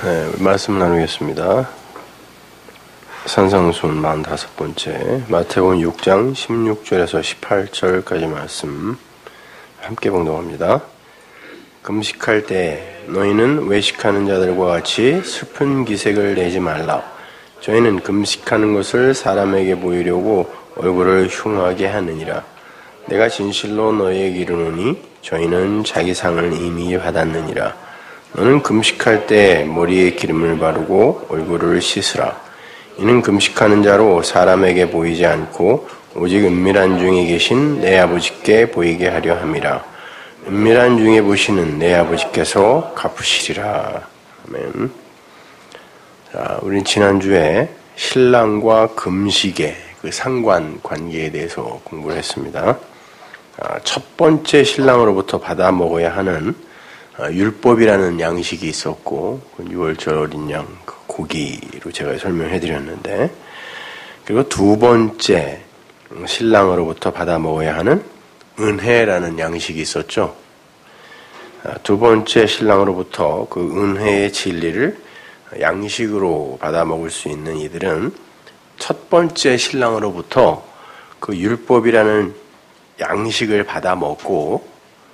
네, 말씀 나누겠습니다. 산상순 45번째 마태복음 6장 16절에서 18절까지 말씀 함께 봉독합니다. 금식할 때 너희는 외식하는 자들과 같이 슬픈 기색을 내지 말라. 저희는 금식하는 것을 사람에게 보이려고 얼굴을 흉하게 하느니라. 내가 진실로 너희에게 이르노니 저희는 자기 상을 이미 받았느니라. 너는 금식할 때 머리에 기름을 바르고 얼굴을 씻으라. 이는 금식하는 자로 사람에게 보이지 않고 오직 은밀한 중에 계신 내 아버지께 보이게 하려 함이라. 은밀한 중에 보시는 내 아버지께서 갚으시리라. 아멘. 자, 우린 지난주에 신랑과 금식의 그 상관 관계에 대해서 공부를 했습니다. 첫 번째 신랑으로부터 받아 먹어야 하는 율법이라는 양식이 있었고, 6월절 어린 양 고기로 제가 설명해 드렸는데, 그리고 두 번째 신랑으로부터 받아 먹어야 하는 은혜라는 양식이 있었죠. 두 번째 신랑으로부터 그 은혜의 진리를 양식으로 받아 먹을 수 있는 이들은 첫 번째 신랑으로부터 그 율법이라는 양식을 받아 먹고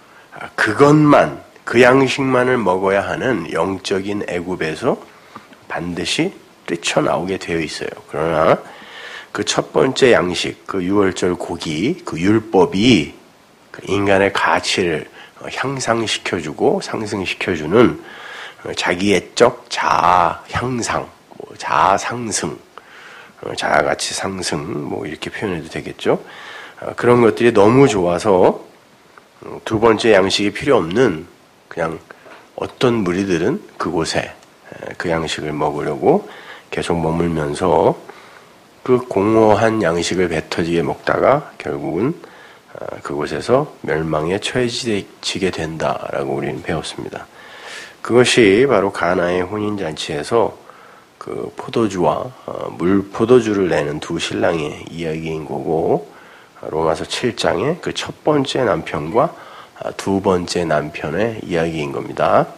그것만 그 양식만을 먹어야 하는 영적인 애굽에서 반드시 뛰쳐나오게 되어 있어요. 그러나 그 첫 번째 양식, 그 6월절 고기, 그 율법이 인간의 가치를 향상시켜주고 상승시켜주는 자기애적 자아 향상, 자아 상승, 자아가치 상승, 이렇게 표현해도 되겠죠. 그런 것들이 너무 좋아서 두 번째 양식이 필요 없는 그냥 어떤 무리들은 그곳에 그 양식을 먹으려고 계속 머물면서 그 공허한 양식을 배 터지게 먹다가 결국은 그곳에서 멸망에 처해지게 된다라고 우리는 배웠습니다. 그것이 바로 가나의 혼인잔치에서 그 포도주와 물포도주를 내는 두 신랑의 이야기인 거고, 로마서 7장의 그 첫 번째 남편과 두 번째 남편의 이야기인 겁니다.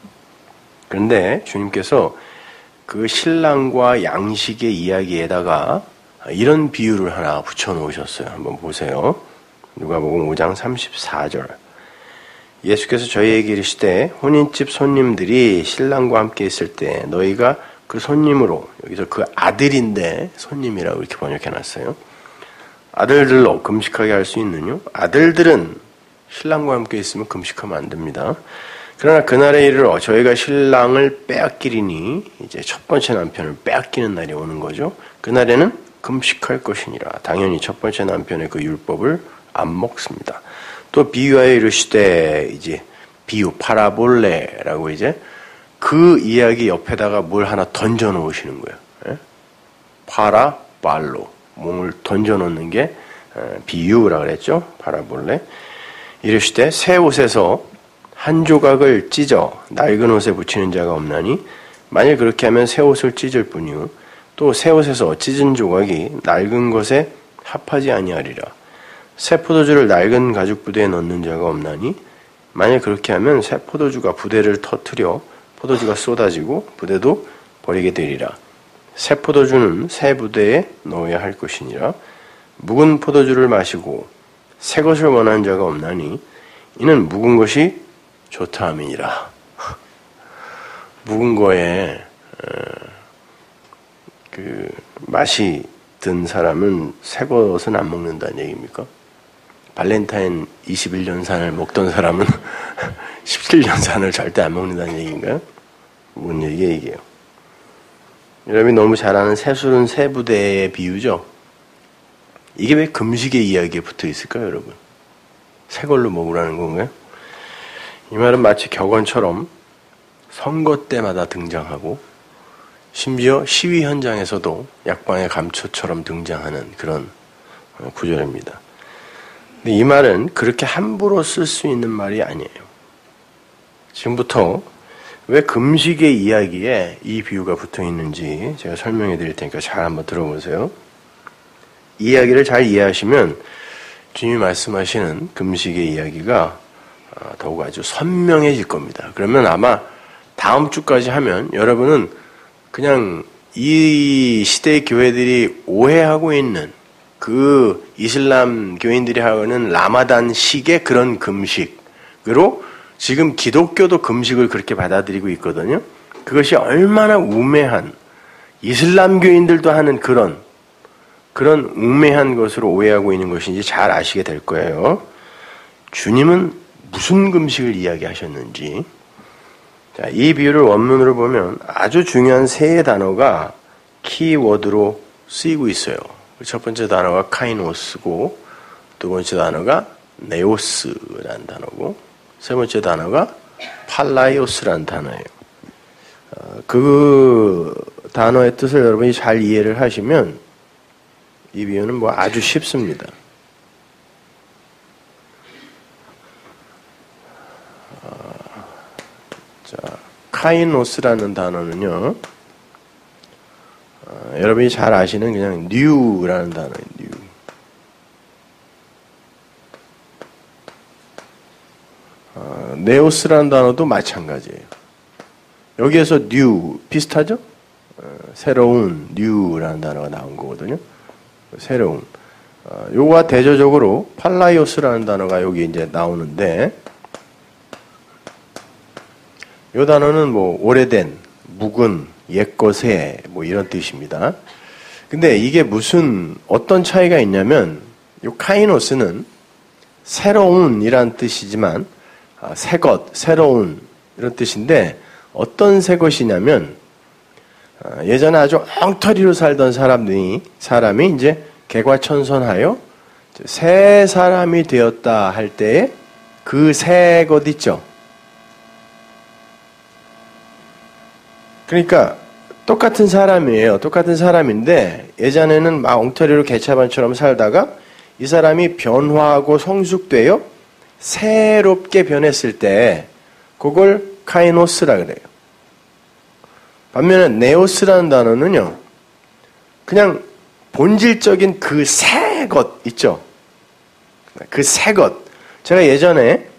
그런데 주님께서 그 신랑과 양식의 이야기에다가 이런 비유를 하나 붙여놓으셨어요. 한번 보세요. 누가복음 5장 34절. 예수께서 저희에게 이르시되 혼인집 손님들이 신랑과 함께 있을 때 너희가 그 손님으로, 여기서 그 아들인데 손님이라고 이렇게 번역해놨어요. 아들들로 금식하게 할 수 있느냐? 아들들은 신랑과 함께 있으면 금식하면 안 됩니다. 그러나 그날에 이르러 저희가 신랑을 빼앗기리니, 이제 첫 번째 남편을 빼앗기는 날이 오는 거죠. 그날에는 금식할 것이니라. 당연히 첫 번째 남편의 그 율법을 안 먹습니다. 또 비유하여 이르시되, 이제 비유 파라볼레라고 이제 그 이야기 옆에다가 뭘 하나 던져 놓으시는 거예요. 예? 파라발로, 몸을 던져 놓는 게 비유라 그랬죠. 파라볼레. 이르시되 새 옷에서 한 조각을 찢어 낡은 옷에 붙이는 자가 없나니, 만일 그렇게 하면 새 옷을 찢을 뿐이요 또 새 옷에서 찢은 조각이 낡은 것에 합하지 아니하리라. 새 포도주를 낡은 가죽 부대에 넣는 자가 없나니, 만일 그렇게 하면 새 포도주가 부대를 터뜨려 포도주가 쏟아지고 부대도 버리게 되리라. 새 포도주는 새 부대에 넣어야 할 것이니라. 묵은 포도주를 마시고 새 것을 원하는 자가 없나니, 이는 묵은 것이 좋다 함이니라. 묵은 거에 그 맛이 든 사람은 새 것은 안 먹는다는 얘기입니까? 발렌타인 21년산을 먹던 사람은 17년산을 절대 안 먹는다는 얘기인가요? 뭔 얘기예요, 이게요? 여러분이 너무 잘 아는 새술은 새 부대의 비유죠? 이게 왜 금식의 이야기에 붙어 있을까요, 여러분? 새 걸로 먹으라는 건가요? 이 말은 마치 격언처럼 선거 때마다 등장하고, 심지어 시위 현장에서도 약방의 감초처럼 등장하는 그런 구절입니다. 근데 이 말은 그렇게 함부로 쓸 수 있는 말이 아니에요. 지금부터 왜 금식의 이야기에 이 비유가 붙어 있는지 제가 설명해 드릴 테니까 잘 한번 들어보세요. 이 이야기를 잘 이해하시면 주님이 말씀하시는 금식의 이야기가 더욱 아주 선명해질 겁니다. 그러면 아마 다음 주까지 하면 여러분은 그냥 이 시대의 교회들이 오해하고 있는 그 이슬람 교인들이 하는 라마단식의 그런 금식으로 지금 기독교도 금식을 그렇게 받아들이고 있거든요. 그것이 얼마나 우매한, 이슬람 교인들도 하는 그런 우매한 것으로 오해하고 있는 것인지 잘 아시게 될 거예요. 주님은 무슨 금식을 이야기하셨는지. 자, 이 비유를 원문으로 보면 아주 중요한 세 단어가 키워드로 쓰이고 있어요. 첫 번째 단어가 카이노스고, 두 번째 단어가 네오스라는 단어고, 세 번째 단어가 팔라이오스라는 단어예요. 그 단어의 뜻을 여러분이 잘 이해를 하시면 이 비유는 뭐 아주 쉽습니다. 자, 카이노스라는 단어는요, 여러분이 잘 아시는 그냥 new라는 단어예요. new. 네오스라는 단어도 마찬가지예요. 여기에서 new 비슷하죠? 새로운 new라는 단어가 나온 거거든요. 새로운. 요거와 대조적으로 팔라이오스라는 단어가 여기 이제 나오는데, 요 단어는 뭐 오래된, 묵은, 옛것에 뭐 이런 뜻입니다. 근데 이게 어떤 차이가 있냐면, 요 카이노스는 새로운이란 뜻이지만, 새것, 새로운 이런 뜻인데, 어떤 새 것이냐면, 예전에 아주 엉터리로 살던 사람이 이제 개과천선하여 새 사람이 되었다 할 때에 그 새 것 있죠. 그러니까 똑같은 사람이에요. 똑같은 사람인데 예전에는 막 엉터리로 개차반처럼 살다가 이 사람이 변화하고 성숙되어 새롭게 변했을 때 그걸 카이노스라 그래요. 반면에 네오스라는 단어는요, 그냥 본질적인 그 새 것 있죠. 그 새 것. 제가 예전에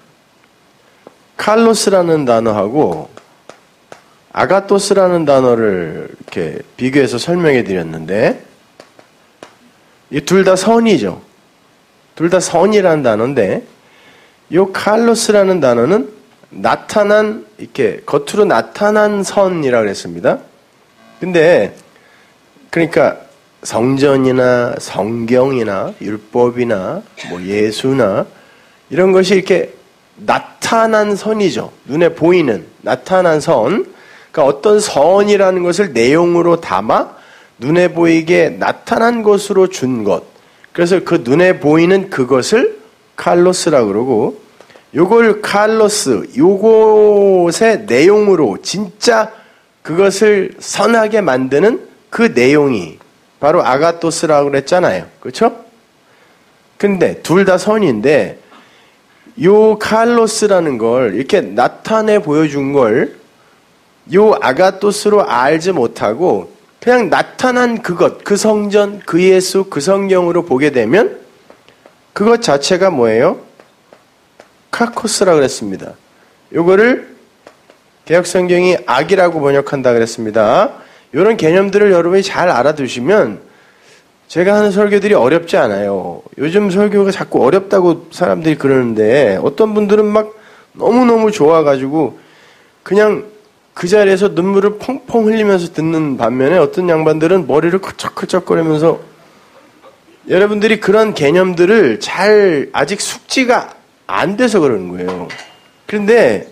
칼로스라는 단어하고 아가토스라는 단어를 이렇게 비교해서 설명해 드렸는데, 이 둘 다 선이죠. 둘 다 선이라는 단어인데, 이 칼로스라는 단어는 이렇게 겉으로 나타난 선이라고 그랬습니다. 근데, 그러니까 성전이나 성경이나 율법이나 뭐 예수나 이런 것이 이렇게 나타난 선이죠. 눈에 보이는 나타난 선. 그러니까 어떤 선이라는 것을 내용으로 담아 눈에 보이게 나타난 것으로 준 것. 그래서 그 눈에 보이는 그것을 칼로스라고 그러고, 요걸 칼로스, 요것의 내용으로 진짜 그것을 선하게 만드는 그 내용이 바로 아가토스라고 그랬잖아요. 그렇죠? 근데 둘 다 선인데 요 칼로스라는 걸 이렇게 나타내 보여준 걸 요 아가토스로 알지 못하고 그냥 나타난 그것, 그 성전, 그 예수, 그 성경으로 보게 되면 그것 자체가 뭐예요? 카코스라고 그랬습니다. 요거를 개역성경이 악이라고 번역한다 그랬습니다. 이런 개념들을 여러분이 잘 알아두시면 제가 하는 설교들이 어렵지 않아요. 요즘 설교가 자꾸 어렵다고 사람들이 그러는데 어떤 분들은 막 너무너무 좋아가지고 그냥 그 자리에서 눈물을 펑펑 흘리면서 듣는 반면에 어떤 양반들은 머리를 커쩍커쩍거리면서, 여러분들이 그런 개념들을 잘 아직 숙지가 안 돼서 그러는 거예요. 그런데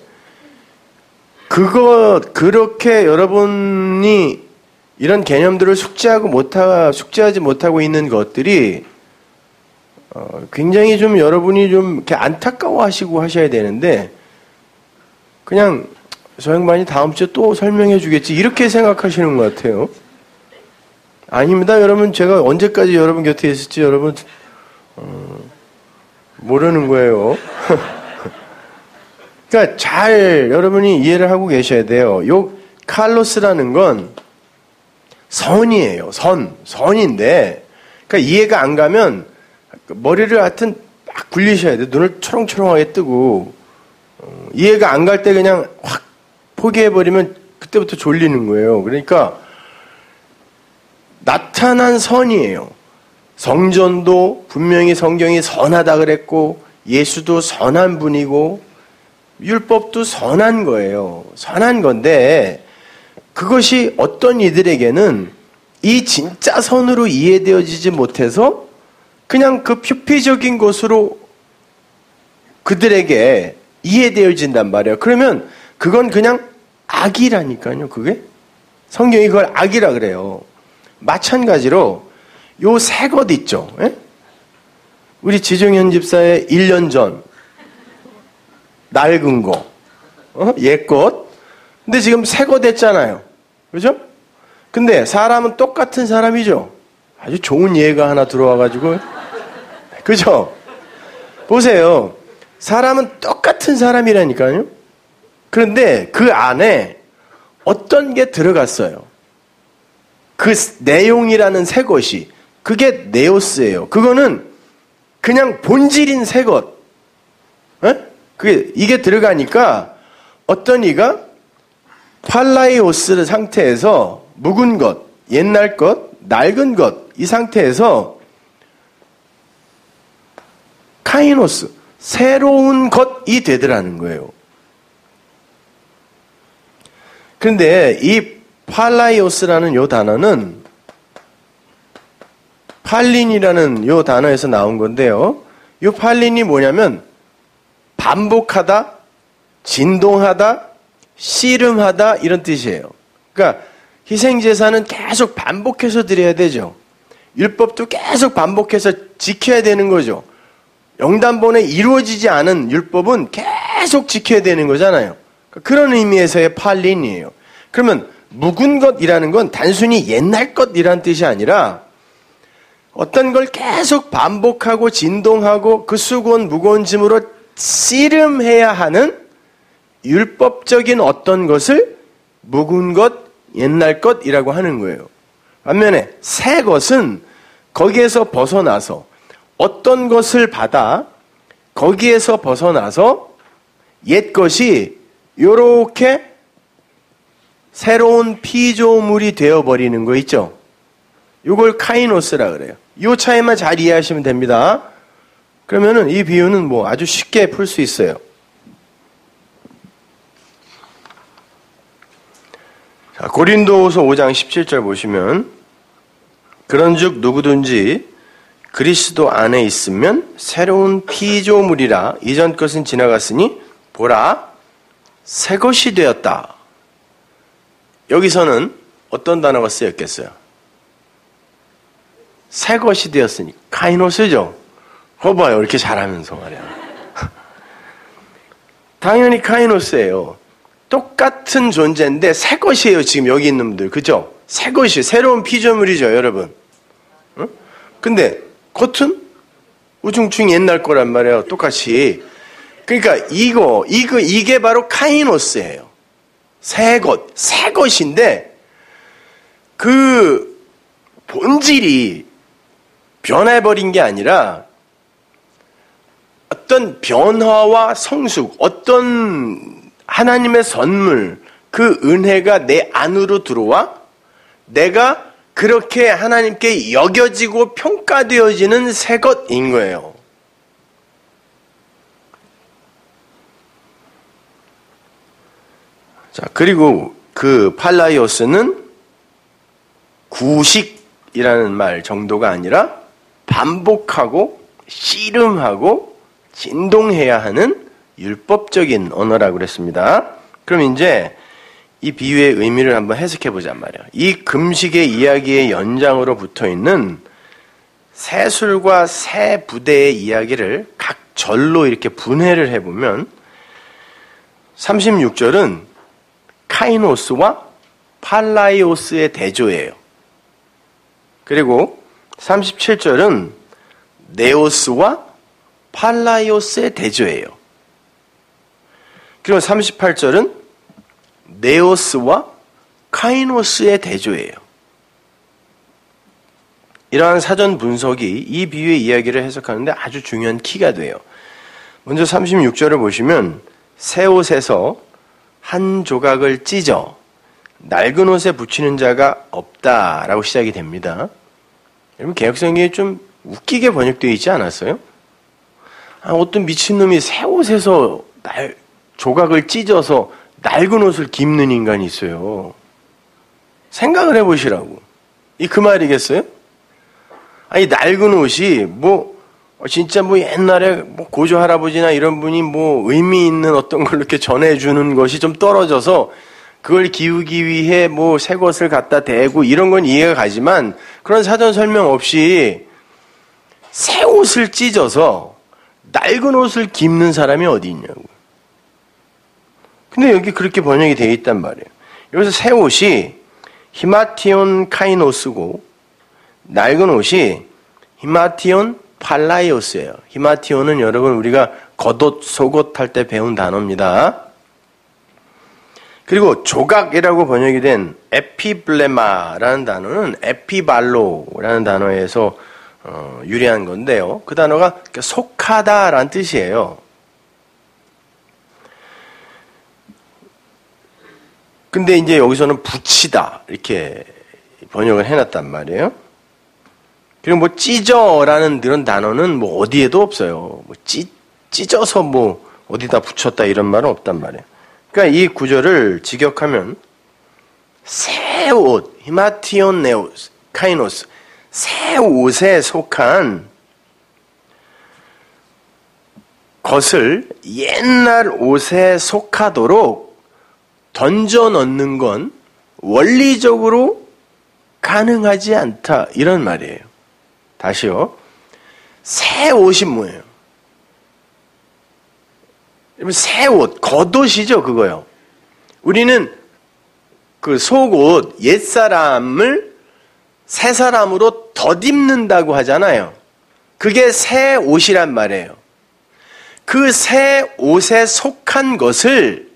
그렇게 여러분이 이런 개념들을 숙지하지 못하고 있는 것들이 굉장히 좀 여러분이 좀 이렇게 안타까워하시고 하셔야 되는데, 그냥 저 양반이 다음 주에 또 설명해 주겠지 이렇게 생각하시는 것 같아요. 아닙니다. 여러분, 제가 언제까지 여러분 곁에 있을지 여러분 모르는 거예요. 그러니까 잘 여러분이 이해를 하고 계셔야 돼요. 요 칼로스라는 건 선이에요. 선인데, 그러니까 이해가 안 가면 머리를 하여튼 막 굴리셔야 돼요. 눈을 초롱초롱하게 뜨고, 이해가 안 갈 때 그냥 확 포기해버리면 그때부터 졸리는 거예요. 그러니까 나타난 선이에요. 성전도 분명히 성경이 선하다 그랬고 예수도 선한 분이고 율법도 선한 거예요. 선한 건데 그것이 어떤 이들에게는 이 진짜 선으로 이해되어지지 못해서 그냥 그 표피적인 것으로 그들에게 이해되어진단 말이에요. 그러면 그건 그냥 악이라니까요. 그게 성경이 그걸 악이라 그래요. 마찬가지로 요 새 것 있죠. 예? 우리 지종현 집사의 1년 전 낡은 거 옛것 근데 지금 새 것 됐잖아요. 그죠? 근데 사람은 똑같은 사람이죠. 아주 좋은 예가 하나 들어와가지고 그죠? 보세요. 사람은 똑같은 사람이라니까요. 그런데 그 안에 어떤 게 들어갔어요. 그 내용이라는 새 것이 그게 네오스예요. 그거는 그냥 본질인 새 것. 이게 들어가니까 어떤 이가 팔라이오스 상태에서 묵은 것, 옛날 것, 낡은 것 이 상태에서 카이노스, 새로운 것이 되더라는 거예요. 그런데 이 팔라이오스라는 요 단어는 팔린이라는 요 단어에서 나온 건데요. 요 팔린이 뭐냐면 반복하다, 진동하다, 씨름하다 이런 뜻이에요. 그러니까 희생제사는 계속 반복해서 드려야 되죠. 율법도 계속 반복해서 지켜야 되는 거죠. 영단본에 이루어지지 않은 율법은 계속 지켜야 되는 거잖아요. 그런 의미에서의 팔린이에요. 그러면 묵은 것이라는 건 단순히 옛날 것이라는 뜻이 아니라 어떤 걸 계속 반복하고 진동하고 그 수고한 무거운 짐으로 씨름해야 하는 율법적인 어떤 것을 묵은 것, 옛날 것이라고 하는 거예요. 반면에 새 것은 거기에서 벗어나서 어떤 것을 받아 거기에서 벗어나서 옛 것이 요렇게 새로운 피조물이 되어버리는 거 있죠. 요걸 카이노스라 그래요. 요 차이만 잘 이해하시면 됩니다. 그러면은 이 비유는 뭐 아주 쉽게 풀 수 있어요. 자, 고린도후서 5장 17절 보시면 그런즉 누구든지 그리스도 안에 있으면 새로운 피조물이라 이전 것은 지나갔으니 보라 새 것이 되었다. 여기서는 어떤 단어가 쓰였겠어요? 새 것이 되었으니 카이노스죠. 봐봐요. 이렇게 잘하면서 말이야. 당연히 카이노스예요. 똑같은 존재인데 새 것이에요. 지금 여기 있는 분들. 그죠? 새 것이 새로운 피조물이죠. 여러분. 응? 근데 겉은 우중충 옛날 거란 말이에요. 똑같이. 그러니까 이게 바로 카이노스예요. 새 것인데 그 본질이 변해버린 게 아니라 어떤 변화와 성숙, 어떤 하나님의 선물, 그 은혜가 내 안으로 들어와 내가 그렇게 하나님께 여겨지고 평가되어지는 새 것인 거예요. 자, 그리고 그 팔라이오스는 구식이라는 말 정도가 아니라 반복하고 씨름하고 진동해야 하는 율법적인 언어라고 그랬습니다. 그럼 이제 이 비유의 의미를 한번 해석해 보자 말이야. 이 금식의 이야기의 연장으로 붙어 있는 새술과 새 부대의 이야기를 각 절로 이렇게 분해를 해보면 36절은 카이노스와 팔라이오스의 대조예요. 그리고 37절은 네오스와 팔라이오스의 대조예요. 그리고 38절은 네오스와 카이노스의 대조예요. 이러한 사전 분석이 이 비유의 이야기를 해석하는데 아주 중요한 키가 돼요. 먼저 36절을 보시면 새 옷에서 한 조각을 찢어 낡은 옷에 붙이는 자가 없다라고 시작이 됩니다. 여러분 개역성경이 좀 웃기게 번역되어 있지 않았어요? 어떤 미친놈이 새 옷에서 조각을 찢어서 낡은 옷을 깁는 인간이 있어요. 생각을 해보시라고. 그 말이겠어요? 아니 낡은 옷이 진짜 옛날에 고조 할아버지나 이런 분이 의미 있는 어떤 걸 이렇게 전해주는 것이 좀 떨어져서 그걸 기우기 위해 새 것을 갖다 대고 이런 건 이해가 가지만 그런 사전 설명 없이 새 옷을 찢어서 낡은 옷을 깁는 사람이 어디 있냐고. 근데 여기 그렇게 번역이 되어 있단 말이에요. 여기서 새 옷이 히마티온 카이노스고 낡은 옷이 히마티온 팔라이오스예요. 히마티온은 여러분 우리가 겉옷, 속옷 할 때 배운 단어입니다. 그리고 조각이라고 번역이 된 에피블레마라는 단어는 에피발로라는 단어에서 유래한 건데요. 그 단어가 속하다라는 뜻이에요. 근데 이제 여기서는 붙이다 이렇게 번역을 해놨단 말이에요. 그리고 찢어라는 그런 단어는 어디에도 없어요. 찢어서 어디다 붙였다 이런 말은 없단 말이에요. 그러니까 이 구절을 직역하면 새 옷, 히마티온 네오스, 카이노스, 새 옷에 속한 것을 옛날 옷에 속하도록 던져 넣는 건 원리적으로 가능하지 않다 이런 말이에요. 다시요. 새 옷이 뭐예요? 새 옷, 겉옷이죠, 그거요. 우리는 그 속옷, 옛사람을 새 사람으로 덧입는다고 하잖아요. 그게 새 옷이란 말이에요. 그 새 옷에 속한 것을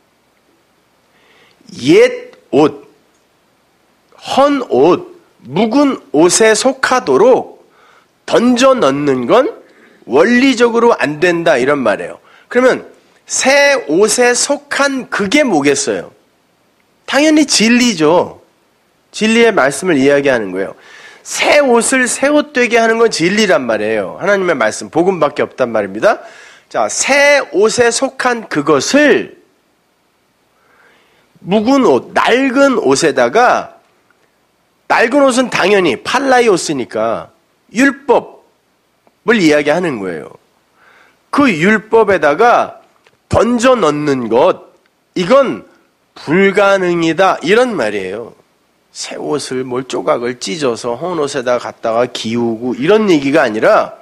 옛 옷, 헌 옷, 묵은 옷에 속하도록 던져 넣는 건 원리적으로 안 된다 이런 말이에요. 그러면 새 옷에 속한 그게 뭐겠어요? 당연히 진리죠. 진리의 말씀을 이야기하는 거예요. 새 옷을 새 옷 되게 하는 건 진리란 말이에요. 하나님의 말씀, 복음밖에 없단 말입니다. 자, 새 옷에 속한 그것을 묵은 옷, 낡은 옷에다가 낡은 옷은 당연히 팔라이오스니까 율법을 이야기하는 거예요. 그 율법에다가 던져 넣는 것, 이건 불가능이다 이런 말이에요. 새 옷을 조각을 찢어서 헌 옷에다가 갖다가 기우고 이런 얘기가 아니라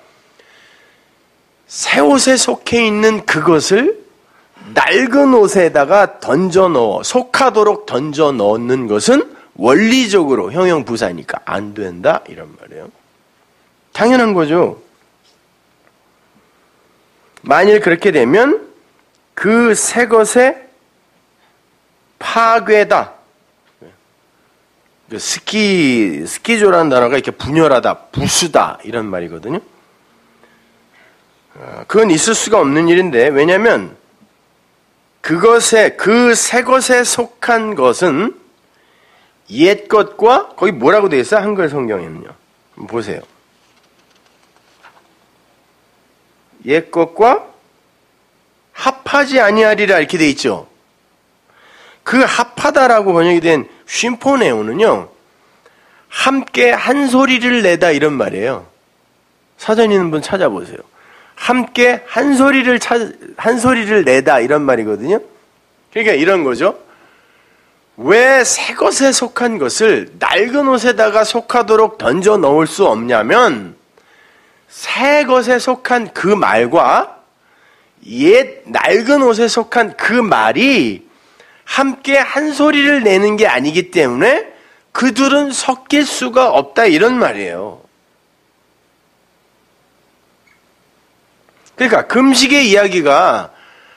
새 옷에 속해 있는 그것을 낡은 옷에다가 던져 넣어 속하도록 던져 넣는 것은 원리적으로 형용부사니까 안 된다 이런 말이에요. 당연한 거죠. 만일 그렇게 되면 그 새 것의 파괴다. 스키조라는 단어가 이렇게 분열하다, 부수다 이런 말이거든요. 그건 있을 수가 없는 일인데 왜냐하면 그 새 것에 속한 것은 옛 것과 거기 뭐라고 되어 있어요? 한글 성경에는요. 보세요. 옛 것과 합하지 아니하리라 이렇게 되어 있죠. 그 합하다라고 번역이 된 쉼포네오는요. 함께 한 소리를 내다 이런 말이에요. 사전 있는 분 찾아보세요. 함께 한 소리를 내다 이런 말이거든요. 그러니까 이런 거죠. 왜 새 것에 속한 것을 낡은 옷에다가 속하도록 던져 넣을 수 없냐면 새 것에 속한 그 말과 옛 낡은 옷에 속한 그 말이 함께 한 소리를 내는 게 아니기 때문에 그들은 섞일 수가 없다 이런 말이에요. 그러니까 금식의 이야기가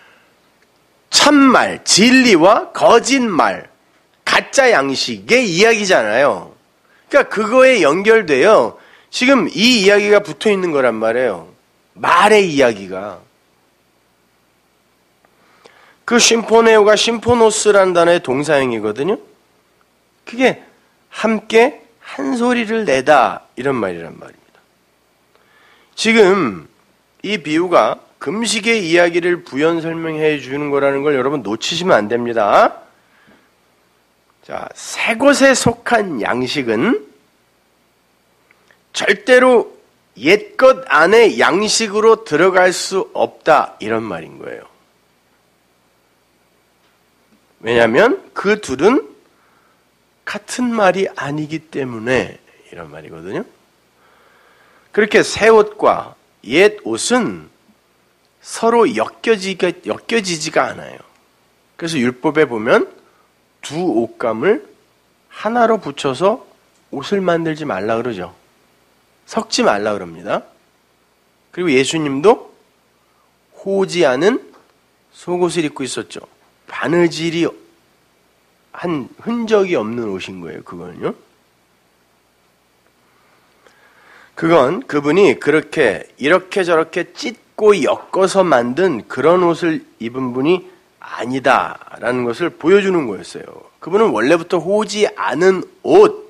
참말, 진리와 거짓말, 가짜 양식의 이야기잖아요. 그러니까 그거에 연결돼요. 지금 이 이야기가 붙어 있는 거란 말이에요. 말의 이야기가. 그 심포네오가 심포노스라는 단어의 동사형이거든요. 그게 함께 한 소리를 내다 이런 말이란 말입니다. 지금 이 비유가 금식의 이야기를 부연 설명해 주는 거라는 걸 여러분 놓치시면 안 됩니다. 자, 새 것에 속한 양식은 절대로 옛것 안에 양식으로 들어갈 수 없다 이런 말인 거예요. 왜냐하면 그 둘은 같은 말이 아니기 때문에 이런 말이거든요. 그렇게 새 옷과 옛 옷은 서로 엮여지지가 않아요. 그래서 율법에 보면 두 옷감을 하나로 붙여서 옷을 만들지 말라 그러죠. 섞지 말라 그럽니다. 그리고 예수님도 호지 않은 속옷을 입고 있었죠. 바느질이 한 흔적이 없는 옷인 거예요. 그거는요. 그건 그분이 그렇게 이렇게 저렇게 찢고 엮어서 만든 그런 옷을 입은 분이 아니다라는 것을 보여주는 거였어요. 그분은 원래부터 호지 않은 옷,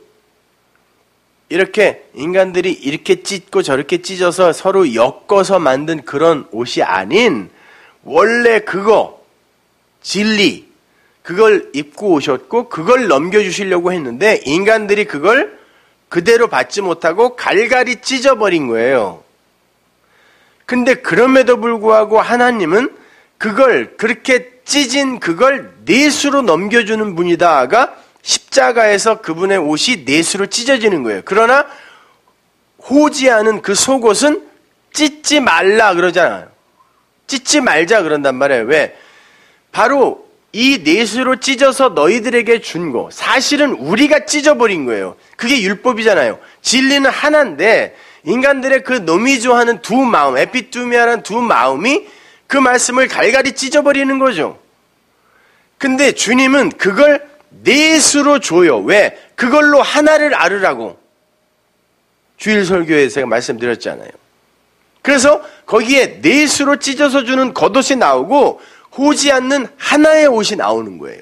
이렇게 인간들이 이렇게 찢고 저렇게 찢어서 서로 엮어서 만든 그런 옷이 아닌 원래 그거, 진리, 그걸 입고 오셨고 그걸 넘겨주시려고 했는데 인간들이 그걸 그대로 받지 못하고 갈갈이 찢어버린 거예요. 근데 그럼에도 불구하고 하나님은 그걸 그렇게 찢은 그걸 넷으로 넘겨주는 분이다가 십자가에서 그분의 옷이 넷으로 찢어지는 거예요. 그러나 호지 않은 그 속옷은 찢지 말라 그러잖아요. 찢지 말자 그런단 말이에요. 왜? 바로 이 넷으로 찢어서 너희들에게 준 거, 사실은 우리가 찢어버린 거예요. 그게 율법이잖아요. 진리는 하나인데 인간들의 그 노미조하는 두 마음, 에피투미아라는 두 마음이 그 말씀을 갈갈이 찢어버리는 거죠. 근데 주님은 그걸 넷으로 줘요. 왜? 그걸로 하나를 알으라고. 주일 설교에 제가 말씀드렸잖아요. 그래서 거기에 넷으로 찢어서 주는 겉옷이 나오고 호지 않는 하나의 옷이 나오는 거예요.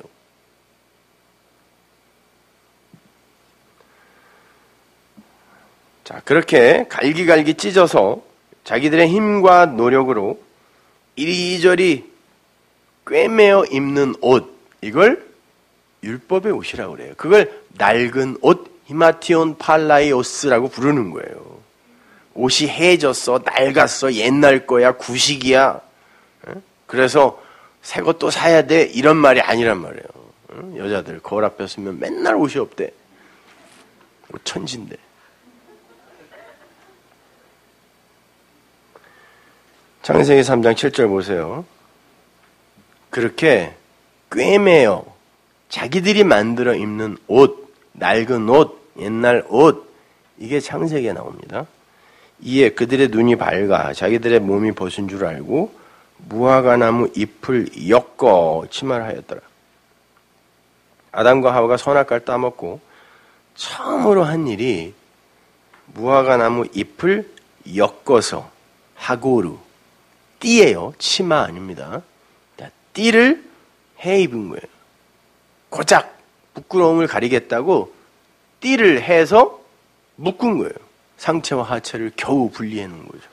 자, 그렇게 갈기갈기 찢어서 자기들의 힘과 노력으로 이리저리 꿰매어 입는 옷, 이걸 율법의 옷이라고 그래요. 그걸 낡은 옷, 히마티온 팔라이오스라고 부르는 거예요. 옷이 해졌어, 낡았어, 옛날 거야, 구식이야. 그래서 새 것도 사야 돼, 이런 말이 아니란 말이에요. 여자들 거울 앞에 서면 맨날 옷이 없대. 천진데. 창세기 3장 7절 보세요. 그렇게 꿰매어 자기들이 만들어 입는 옷, 낡은 옷, 옛날 옷, 이게 창세기에 나옵니다. 이에 그들의 눈이 밝아 자기들의 몸이 벗은 줄 알고 무화과나무 잎을 엮어 치마를 하였더라. 아담과 하와가 선악과를 따먹고 처음으로 한 일이 무화과나무 잎을 엮어서 하고루, 띠예요. 치마 아닙니다. 띠를 해 입은 거예요. 고작 부끄러움을 가리겠다고 띠를 해서 묶은 거예요. 상체와 하체를 겨우 분리해 놓은 거죠.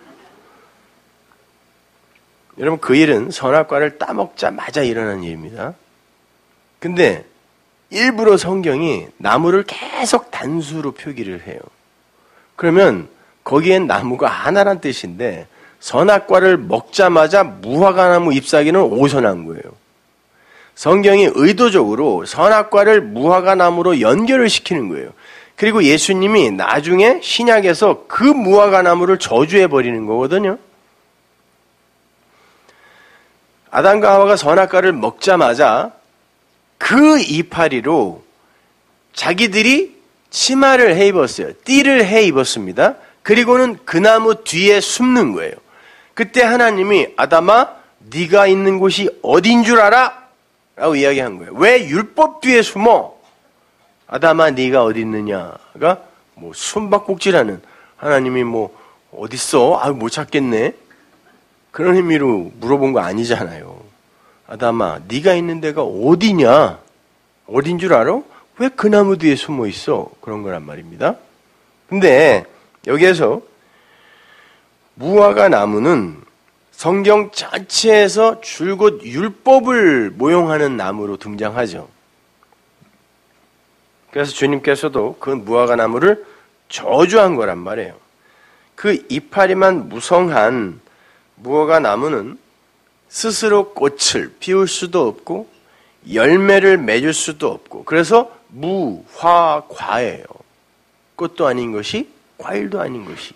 여러분, 그 일은 선악과를 따먹자마자 일어난 일입니다. 근데 일부러 성경이 나무를 계속 단수로 표기를 해요. 그러면 거기엔 나무가 하나란 뜻인데 선악과를 먹자마자 무화과나무 잎사귀는 어디서 난 거예요? 성경이 의도적으로 선악과를 무화과나무로 연결을 시키는 거예요. 그리고 예수님이 나중에 신약에서 그 무화과나무를 저주해버리는 거거든요. 아담과 하와가 선악과를 먹자마자 그 이파리로 자기들이 치마를 해 입었어요. 띠를 해 입었습니다. 그리고는 그 나무 뒤에 숨는 거예요. 그때 하나님이 아담아, 네가 있는 곳이 어딘 줄 알아? 라고 이야기한 거예요. 왜 율법 뒤에 숨어? 아담아, 네가 어디 있느냐가 뭐 숨바꼭질하는, 하나님이 뭐 어딨어? 못 찾겠네. 그런 의미로 물어본 거 아니잖아요. 아담아, 네가 있는 데가 어디냐? 어딘 줄 알아? 왜 그 나무 뒤에 숨어 있어? 그런 거란 말입니다. 근데 여기에서 무화과 나무는 성경 전체에서 줄곧 율법을 모형하는 나무로 등장하죠. 그래서 주님께서도 그 무화과 나무를 저주한 거란 말이에요. 그 이파리만 무성한 무화과 나무는 스스로 꽃을 피울 수도 없고 열매를 맺을 수도 없고, 그래서 무화과예요. 꽃도 아닌 것이, 과일도 아닌 것이.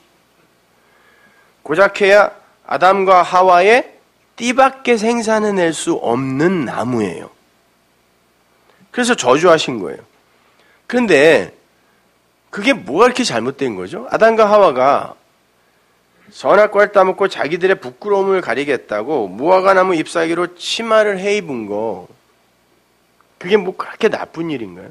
고작해야 아담과 하와의 띠밖에 생산해낼 수 없는 나무예요. 그래서 저주하신 거예요. 그런데 그게 뭐가 이렇게 잘못된 거죠? 아담과 하와가 선악과를 따먹고 자기들의 부끄러움을 가리겠다고 무화과 나무 잎사귀로 치마를 해 입은 거, 그게 뭐 그렇게 나쁜 일인가요?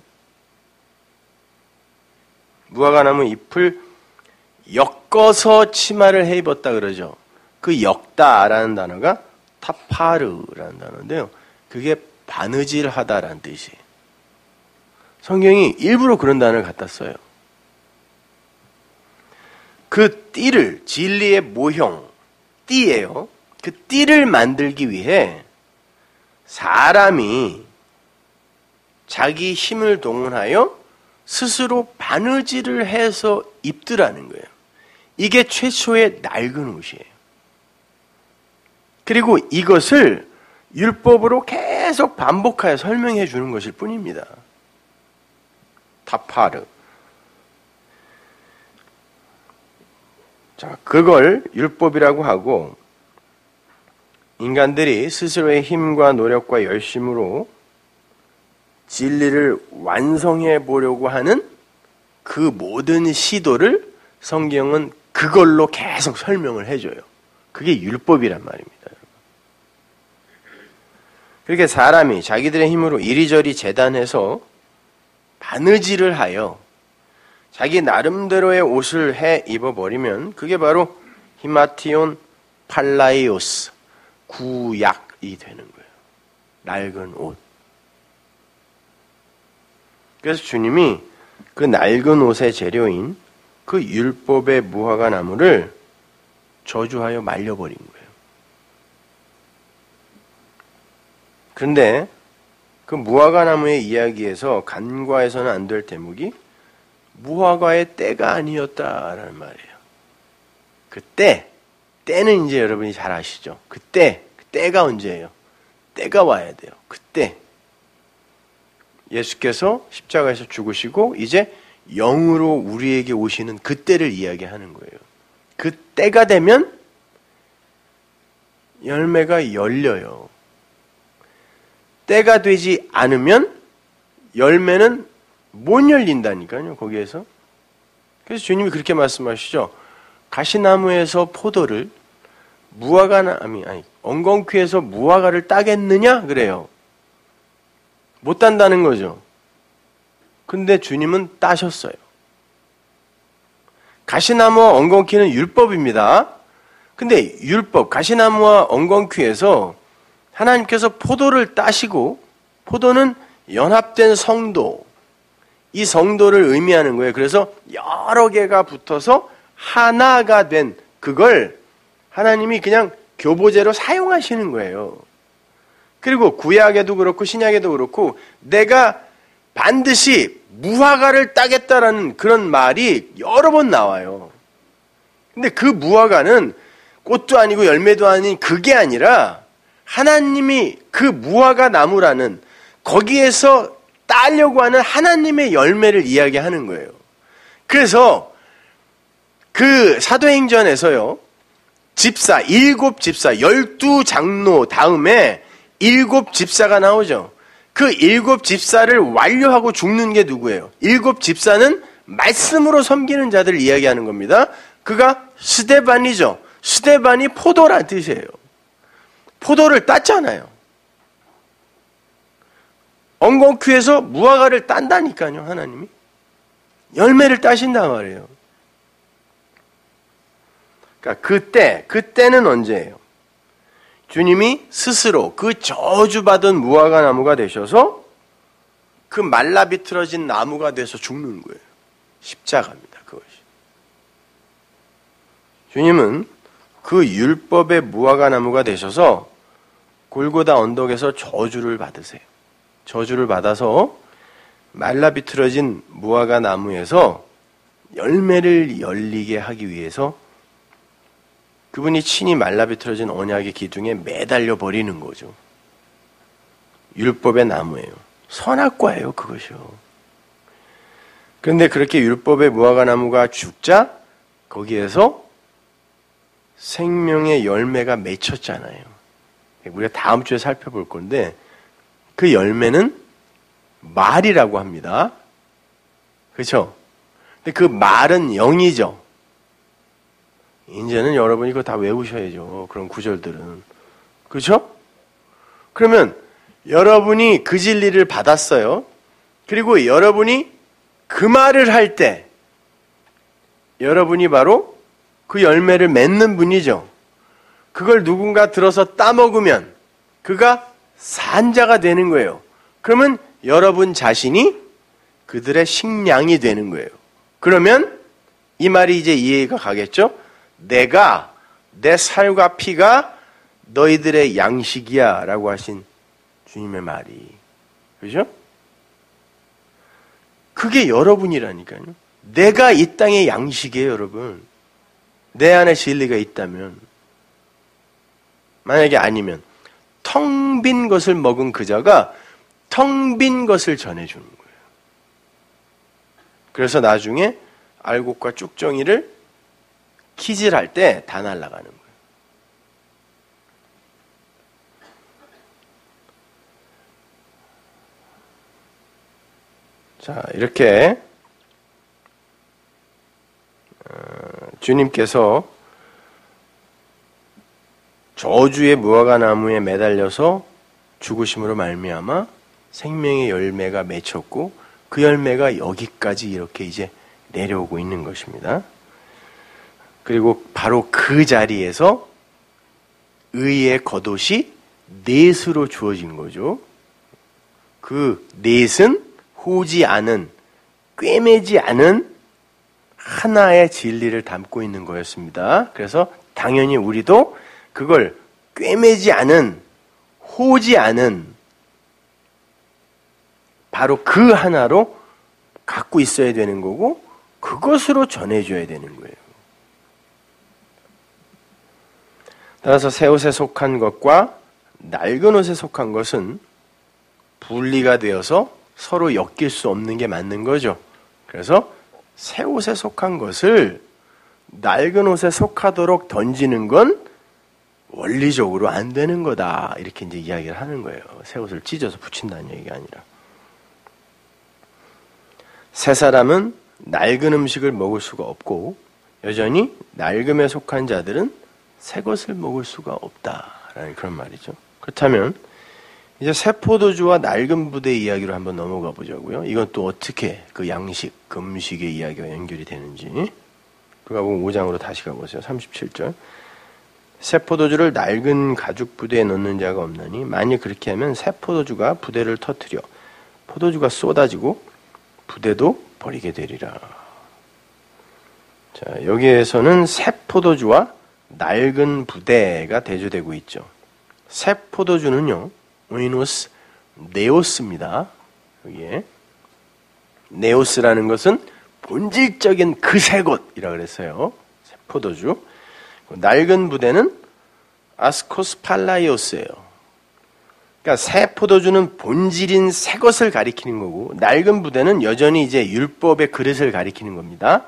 무화과 나무 잎을 엮어서 치마를 해 입었다 그러죠. 그 엮다라는 단어가 타파르라는 단어인데요. 그게 바느질하다라는 뜻이에요. 성경이 일부러 그런 단어를 갖다 써요. 그 띠를, 진리의 모형, 띠예요. 그 띠를 만들기 위해 사람이 자기 힘을 동원하여 스스로 바느질을 해서 입더라는 거예요. 이게 최초의 낡은 옷이에요. 그리고 이것을 율법으로 계속 반복하여 설명해 주는 것일 뿐입니다. 타파르. 자, 그걸 율법이라고 하고, 인간들이 스스로의 힘과 노력과 열심으로 진리를 완성해 보려고 하는 그 모든 시도를 성경은 그걸로 계속 설명을 해줘요. 그게 율법이란 말입니다. 그렇게 사람이 자기들의 힘으로 이리저리 재단해서 바느질을 하여 자기 나름대로의 옷을 해 입어버리면 그게 바로 히마티온 팔라이오스, 구약이 되는 거예요. 낡은 옷. 그래서 주님이 그 낡은 옷의 재료인 그 율법의 무화과 나무를 저주하여 말려버린 거예요. 그런데 그 무화과 나무의 이야기에서 간과해서는 안 될 대목이 무화과의 때가 아니었다라는 말이에요. 그 때는 이제 여러분이 잘 아시죠? 그 때가 언제예요? 때가 와야 돼요. 그때 예수께서 십자가에서 죽으시고 이제 영으로 우리에게 오시는 그때를 이야기하는 거예요. 그 때가 되면 열매가 열려요. 때가 되지 않으면 열매는 못 열린다니까요, 거기에서. 그래서 주님이 그렇게 말씀하시죠. 가시나무에서 포도를 엉겅퀴에서 무화과를 따겠느냐? 그래요. 못 딴다는 거죠. 근데 주님은 따셨어요. 가시나무와 엉겅퀴는 율법입니다. 근데 율법, 가시나무와 엉겅퀴에서 하나님께서 포도를 따시고, 포도는 연합된 성도, 이 성도를 의미하는 거예요. 그래서 여러 개가 붙어서 하나가 된 그걸 하나님이 그냥 교보제로 사용하시는 거예요. 그리고 구약에도 그렇고 신약에도 그렇고 내가 반드시 무화과를 따겠다라는 그런 말이 여러 번 나와요. 근데 그 무화과는 꽃도 아니고 열매도 아닌 그게 아니라 하나님이 그 무화과 나무라는 거기에서 따려고 하는 하나님의 열매를 이야기하는 거예요. 그래서 그 사도행전에서요, 집사, 7집사, 12장로 다음에 7집사가 나오죠. 그 7집사를 완료하고 죽는 게 누구예요? 7집사는 말씀으로 섬기는 자들을 이야기하는 겁니다. 그가 스데반이죠. 스데반이 포도란 뜻이에요. 포도를 땄잖아요. 엉겅퀴에서 무화과를 딴다니까요, 하나님이. 열매를 따신단 말이에요. 그러니까 그때는 언제예요? 주님이 스스로 그 저주받은 무화과 나무가 되셔서 그 말라 비틀어진 나무가 돼서 죽는 거예요. 십자가입니다. 그것이. 주님은 그 율법의 무화과 나무가 되셔서 골고다 언덕에서 저주를 받으세요. 저주를 받아서 말라 비틀어진 무화과 나무에서 열매를 열리게 하기 위해서 그분이 친히 말라 비틀어진 언약의 기둥에 매달려 버리는 거죠. 율법의 나무예요. 선악과예요, 그것이요. 그런데 그렇게 율법의 무화과 나무가 죽자 거기에서 생명의 열매가 맺혔잖아요. 우리가 다음 주에 살펴볼 건데 그 열매는 말이라고 합니다. 그렇죠? 근데 그 말은 영이죠. 이제는 여러분이 그거 다 외우셔야죠. 그런 구절들은. 그렇죠? 그러면 여러분이 그 진리를 받았어요. 그리고 여러분이 그 말을 할 때 여러분이 바로 그 열매를 맺는 분이죠. 그걸 누군가 들어서 따먹으면 그가 산자가 되는 거예요. 그러면 여러분 자신이 그들의 식량이 되는 거예요. 그러면 이 말이 이제 이해가 가겠죠? 내가 내 살과 피가 너희들의 양식이야 라고 하신 주님의 말이. 그죠? 그게 여러분이라니까요. 내가 이 땅의 양식이에요, 여러분. 내 안에 진리가 있다면. 만약에 아니면 텅 빈 것을 먹은 그자가 텅 빈 것을 전해주는 거예요. 그래서 나중에 알곡과 쭉정이를 키질할 때 다 날아가는 거예요. 자, 이렇게 주님께서 저주의 무화과 나무에 매달려서 죽으심으로 말미암아 생명의 열매가 맺혔고 그 열매가 여기까지 이렇게 이제 내려오고 있는 것입니다. 그리고 바로 그 자리에서 의의 겉옷이 넷으로 주어진 거죠. 그 넷은 호지 않은, 꿰매지 않은 하나의 진리를 담고 있는 거였습니다. 그래서 당연히 우리도 그걸 꿰매지 않은, 호지 않은 바로 그 하나로 갖고 있어야 되는 거고 그것으로 전해줘야 되는 거예요. 따라서 새 옷에 속한 것과 낡은 옷에 속한 것은 분리가 되어서 서로 엮일 수 없는 게 맞는 거죠. 그래서 새 옷에 속한 것을 낡은 옷에 속하도록 던지는 건 원리적으로 안 되는 거다. 이렇게 이제 이야기를 하는 거예요. 새 옷을 찢어서 붙인다는 얘기가 아니라. 새 사람은 낡은 음식을 먹을 수가 없고 여전히 낡음에 속한 자들은 새 것을 먹을 수가 없다라는 그런 말이죠. 그렇다면 이제 새 포도주와 낡은 부대 이야기로 한번 넘어가 보자고요. 이건 또 어떻게 그 양식, 금식의 이야기와 연결이 되는지. 누가복음 5장으로 다시 가보세요. 37절. 새 포도주를 낡은 가죽 부대에 넣는 자가 없나니 만일 그렇게 하면 새 포도주가 부대를 터뜨려 포도주가 쏟아지고 부대도 버리게 되리라. 자, 여기에서는 새 포도주와 낡은 부대가 대조되고 있죠. 새 포도주는요, 오이노스, 네오스입니다. 여기에 네오스라는 것은 본질적인 그 새 것이라 그랬어요. 새 포도주. 낡은 부대는 아스코스 팔라이오스예요. 그러니까 새 포도주는 본질인 새 것을 가리키는 거고 낡은 부대는 여전히 이제 율법의 그릇을 가리키는 겁니다.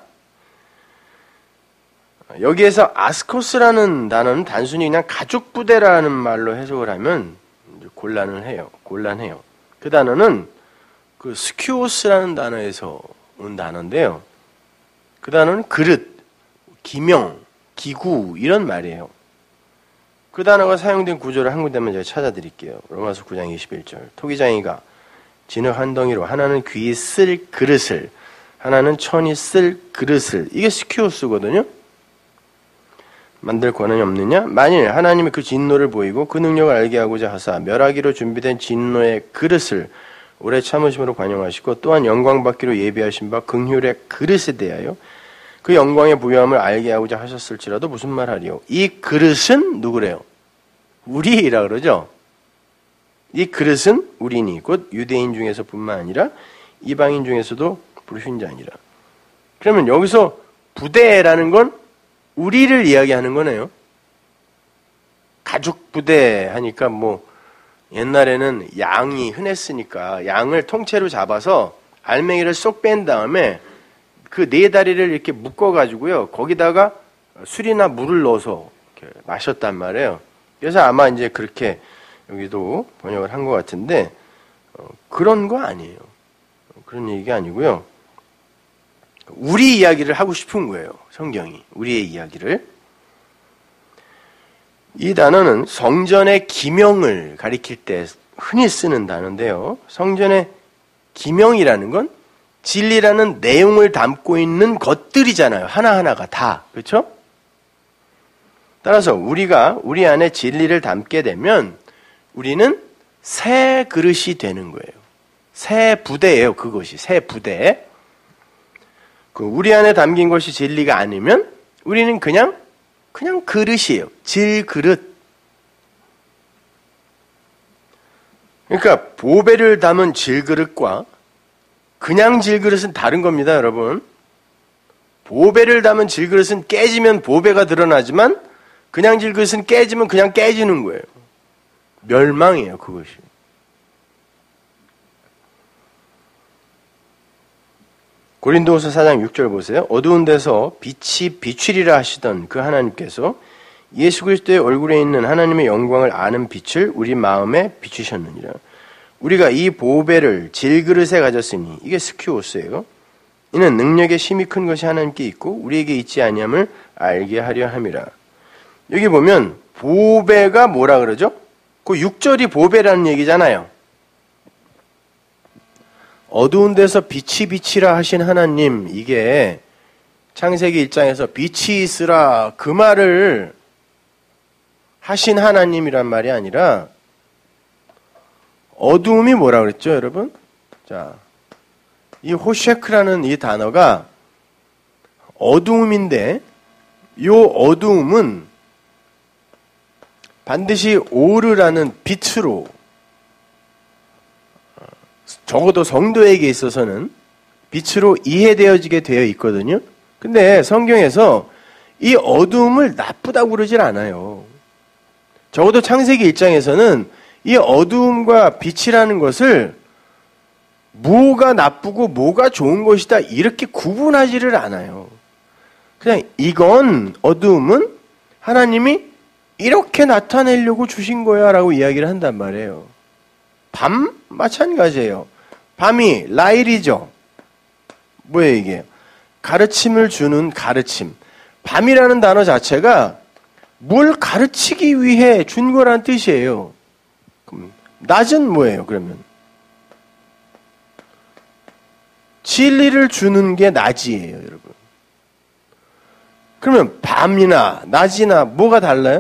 여기에서 아스코스라는 단어는 단순히 그냥 가죽 부대라는 말로 해석을 하면 곤란해요. 그 단어는 그 스큐오스라는 단어에서 온 단어인데요. 그 단어는 그릇, 기명, 기구 이런 말이에요. 그 단어가 사용된 구조를 한 군데만 제가 찾아드릴게요. 로마서 9장 21절. 토기장이가 진흙 한 덩이로 하나는 귀히 쓸 그릇을 하나는 천이 쓸 그릇을 이게 스큐오스거든요. 만들 권한이 없느냐? 만일 하나님이 그 진노를 보이고 그 능력을 알게 하고자 하사 멸하기로 준비된 진노의 그릇을 오래 참으심으로 관용하시고 또한 영광 받기로 예비하신 바 긍휼의 그릇에 대하여 그 영광의 부요함을 알게 하고자 하셨을지라도 무슨 말 하리요? 이 그릇은 누구래요? 우리라 그러죠? 이 그릇은 우리니 곧 유대인 중에서 뿐만 아니라 이방인 중에서도 불신자니라. 그러면 여기서 부대라는 건 우리를 이야기하는 거네요. 가죽 부대 하니까 뭐 옛날에는 양이 흔했으니까 양을 통째로 잡아서 알맹이를 쏙 뺀 다음에 그 네 다리를 이렇게 묶어가지고요. 거기다가 술이나 물을 넣어서 이렇게 마셨단 말이에요. 그래서 아마 이제 그렇게 여기도 번역을 한 것 같은데 그런 거 아니에요. 그런 얘기가 아니고요. 우리 이야기를 하고 싶은 거예요. 성경이. 우리의 이야기를. 이 단어는 성전의 기명을 가리킬 때 흔히 쓰는 단어인데요. 성전의 기명이라는 건 진리라는 내용을 담고 있는 것들이잖아요. 하나하나가 다. 그렇죠? 따라서 우리가 우리 안에 진리를 담게 되면 우리는 새 그릇이 되는 거예요. 새 부대예요. 그것이. 새 부대. 우리 안에 담긴 것이 진리가 아니면 우리는 그냥 그릇이에요. 질그릇. 그러니까 보배를 담은 질그릇과 그냥 질그릇은 다른 겁니다, 여러분. 보배를 담은 질그릇은 깨지면 보배가 드러나지만 그냥 질그릇은 깨지면 그냥 깨지는 거예요. 멸망이에요, 그것이. 고린도후서 4장 6절 보세요. 어두운 데서 빛이 비추리라 하시던 그 하나님께서 예수 그리스도의 얼굴에 있는 하나님의 영광을 아는 빛을 우리 마음에 비추셨느니라. 우리가 이 보배를 질그릇에 가졌으니 이게 스키오스예요. 이는 능력의 힘이 큰 것이 하나님께 있고 우리에게 있지 아니함을 알게 하려 함이라. 여기 보면 보배가 뭐라 그러죠? 그 6절이 보배라는 얘기잖아요. 어두운 데서 빛이 비치라 하신 하나님, 이게 창세기 1장에서 빛이 있으라 그 말을 하신 하나님이란 말이 아니라 어두움이 뭐라 그랬죠, 여러분? 자, 이 호쉐크라는 이 단어가 어두움인데 이 어두움은 반드시 오르라는 빛으로 적어도 성도에게 있어서는 빛으로 이해되어지게 되어 있거든요. 근데 성경에서 이 어두움을 나쁘다고 그러질 않아요. 적어도 창세기 1장에서는 이 어두움과 빛이라는 것을 뭐가 나쁘고 뭐가 좋은 것이다 이렇게 구분하지를 않아요. 그냥 이건 어두움은 하나님이 이렇게 나타내려고 주신 거야 라고 이야기를 한단 말이에요. 밤? 마찬가지예요. 밤이 라일이죠. 뭐예요 이게? 가르침을 주는 가르침. 밤이라는 단어 자체가 뭘 가르치기 위해 준 거란 뜻이에요. 그럼 낮은 뭐예요 그러면? 진리를 주는 게 낮이에요 여러분. 그러면 밤이나 낮이나 뭐가 달라요?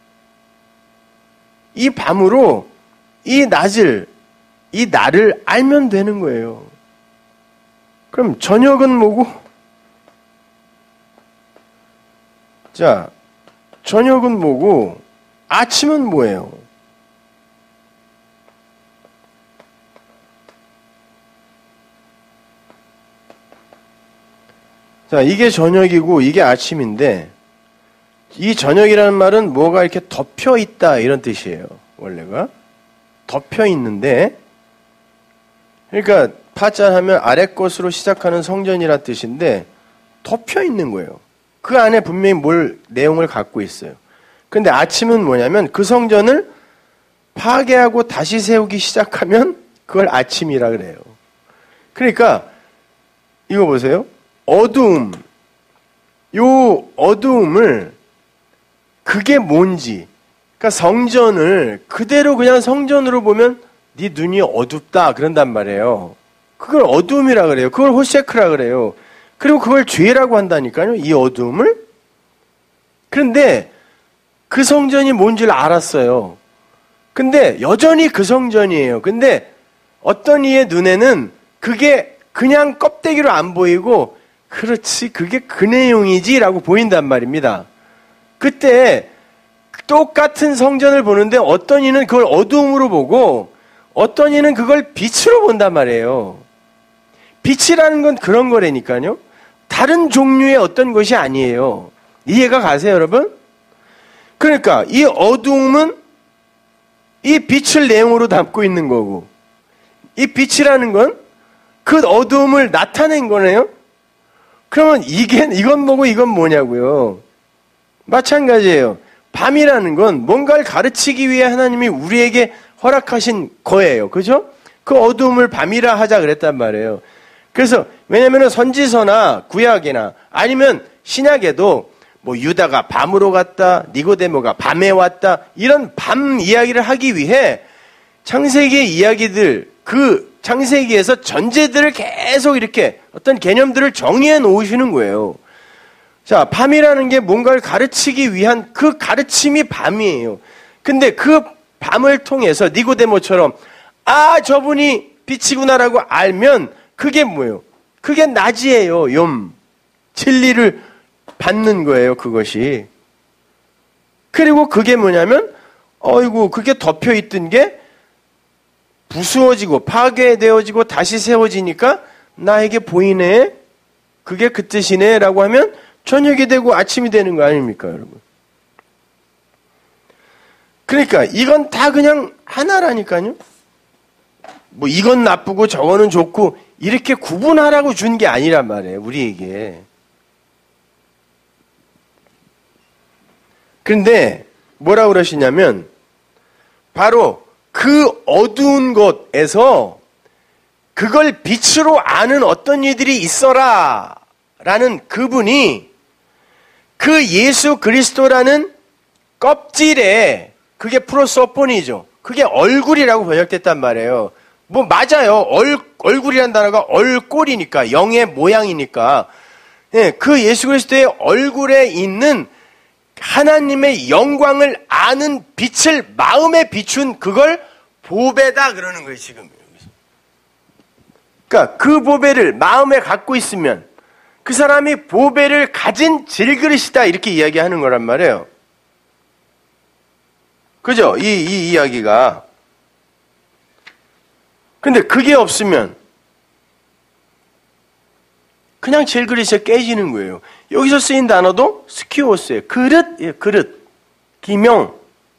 이 밤으로 이 낮을, 이 날을 알면 되는 거예요. 그럼 저녁은 뭐고? 자, 저녁은 뭐고? 아침은 뭐예요? 자, 이게 저녁이고 이게 아침인데 이 저녁이라는 말은 뭐가 이렇게 덮여 있다 이런 뜻이에요. 원래가. 덮여 있는데 그러니까 파자하면 아래 것으로 시작하는 성전이란 뜻인데 덮여 있는 거예요. 그 안에 분명히 뭘 내용을 갖고 있어요. 근데 아침은 뭐냐면 그 성전을 파괴하고 다시 세우기 시작하면 그걸 아침이라 그래요. 그러니까 이거 보세요. 어두움. 요 어두움을 그게 뭔지 그러니까 성전을 그대로 그냥 성전으로 보면 네 눈이 어둡다 그런단 말이에요. 그걸 어두움이라 그래요. 그걸 호세크라 그래요. 그리고 그걸 죄라고 한다니까요. 이 어두움을 그런데 그 성전이 뭔 줄 알았어요. 근데 여전히 그 성전이에요. 근데 어떤 이의 눈에는 그게 그냥 껍데기로 안 보이고, 그렇지, 그게 그 내용이지라고 보인단 말입니다. 그때 똑같은 성전을 보는데 어떤 이는 그걸 어두움으로 보고 어떤 이는 그걸 빛으로 본단 말이에요. 빛이라는 건 그런 거라니까요. 다른 종류의 어떤 것이 아니에요. 이해가 가세요, 여러분? 그러니까 이 어두움은 이 빛을 내용으로 담고 있는 거고, 이 빛이라는 건 그 어두움을 나타낸 거네요. 그러면 이건 뭐고 이건 뭐냐고요. 마찬가지예요. 밤이라는 건 뭔가를 가르치기 위해 하나님이 우리에게 허락하신 거예요. 그죠? 그 어두움을 밤이라 하자 그랬단 말이에요. 그래서 왜냐면은 선지서나 구약이나 아니면 신약에도 뭐 유다가 밤으로 갔다, 니고데모가 밤에 왔다, 이런 밤 이야기를 하기 위해 창세기의 이야기들, 그 창세기에서 전제들을 계속 이렇게 어떤 개념들을 정의해 놓으시는 거예요. 자, 밤이라는 게 뭔가를 가르치기 위한 그 가르침이 밤이에요. 근데 그 밤을 통해서 니고데모처럼 아, 저분이 빛이구나라고 알면 그게 뭐예요? 그게 낮이에요. 진리를 받는 거예요, 그것이. 그리고 그게 뭐냐면 그게 덮여 있던 게 부수어지고 파괴되어지고 다시 세워지니까 나에게 보이네. 그게 그 뜻이네 라고 하면 저녁이 되고 아침이 되는 거 아닙니까, 여러분? 그러니까 이건 다 그냥 하나라니까요. 뭐 이건 나쁘고 저거는 좋고 이렇게 구분하라고 준 게 아니란 말이에요, 우리에게. 그런데 뭐라고 그러시냐면 바로 그 어두운 곳에서 그걸 빛으로 아는 어떤 이들이 있어라 라는 그분이 그 예수 그리스도라는 껍질에, 그게 프로소폰이죠. 그게 얼굴이라고 번역됐단 말이에요. 뭐 맞아요. 얼굴이란 단어가 얼꼴이니까, 영의 모양이니까. 예, 그 예수 그리스도의 얼굴에 있는 하나님의 영광을 아는 빛을 마음에 비춘 그걸 보배다 그러는 거예요, 지금. 그러니까 그 보배를 마음에 갖고 있으면 그 사람이 보배를 가진 질그릇이다 이렇게 이야기하는 거란 말이에요. 그죠? 이 이야기가. 근데 그게 없으면 그냥 질그릇이 깨지는 거예요. 여기서 쓰인 단어도 스키오스예요. 그릇, 예, 그릇, 기명,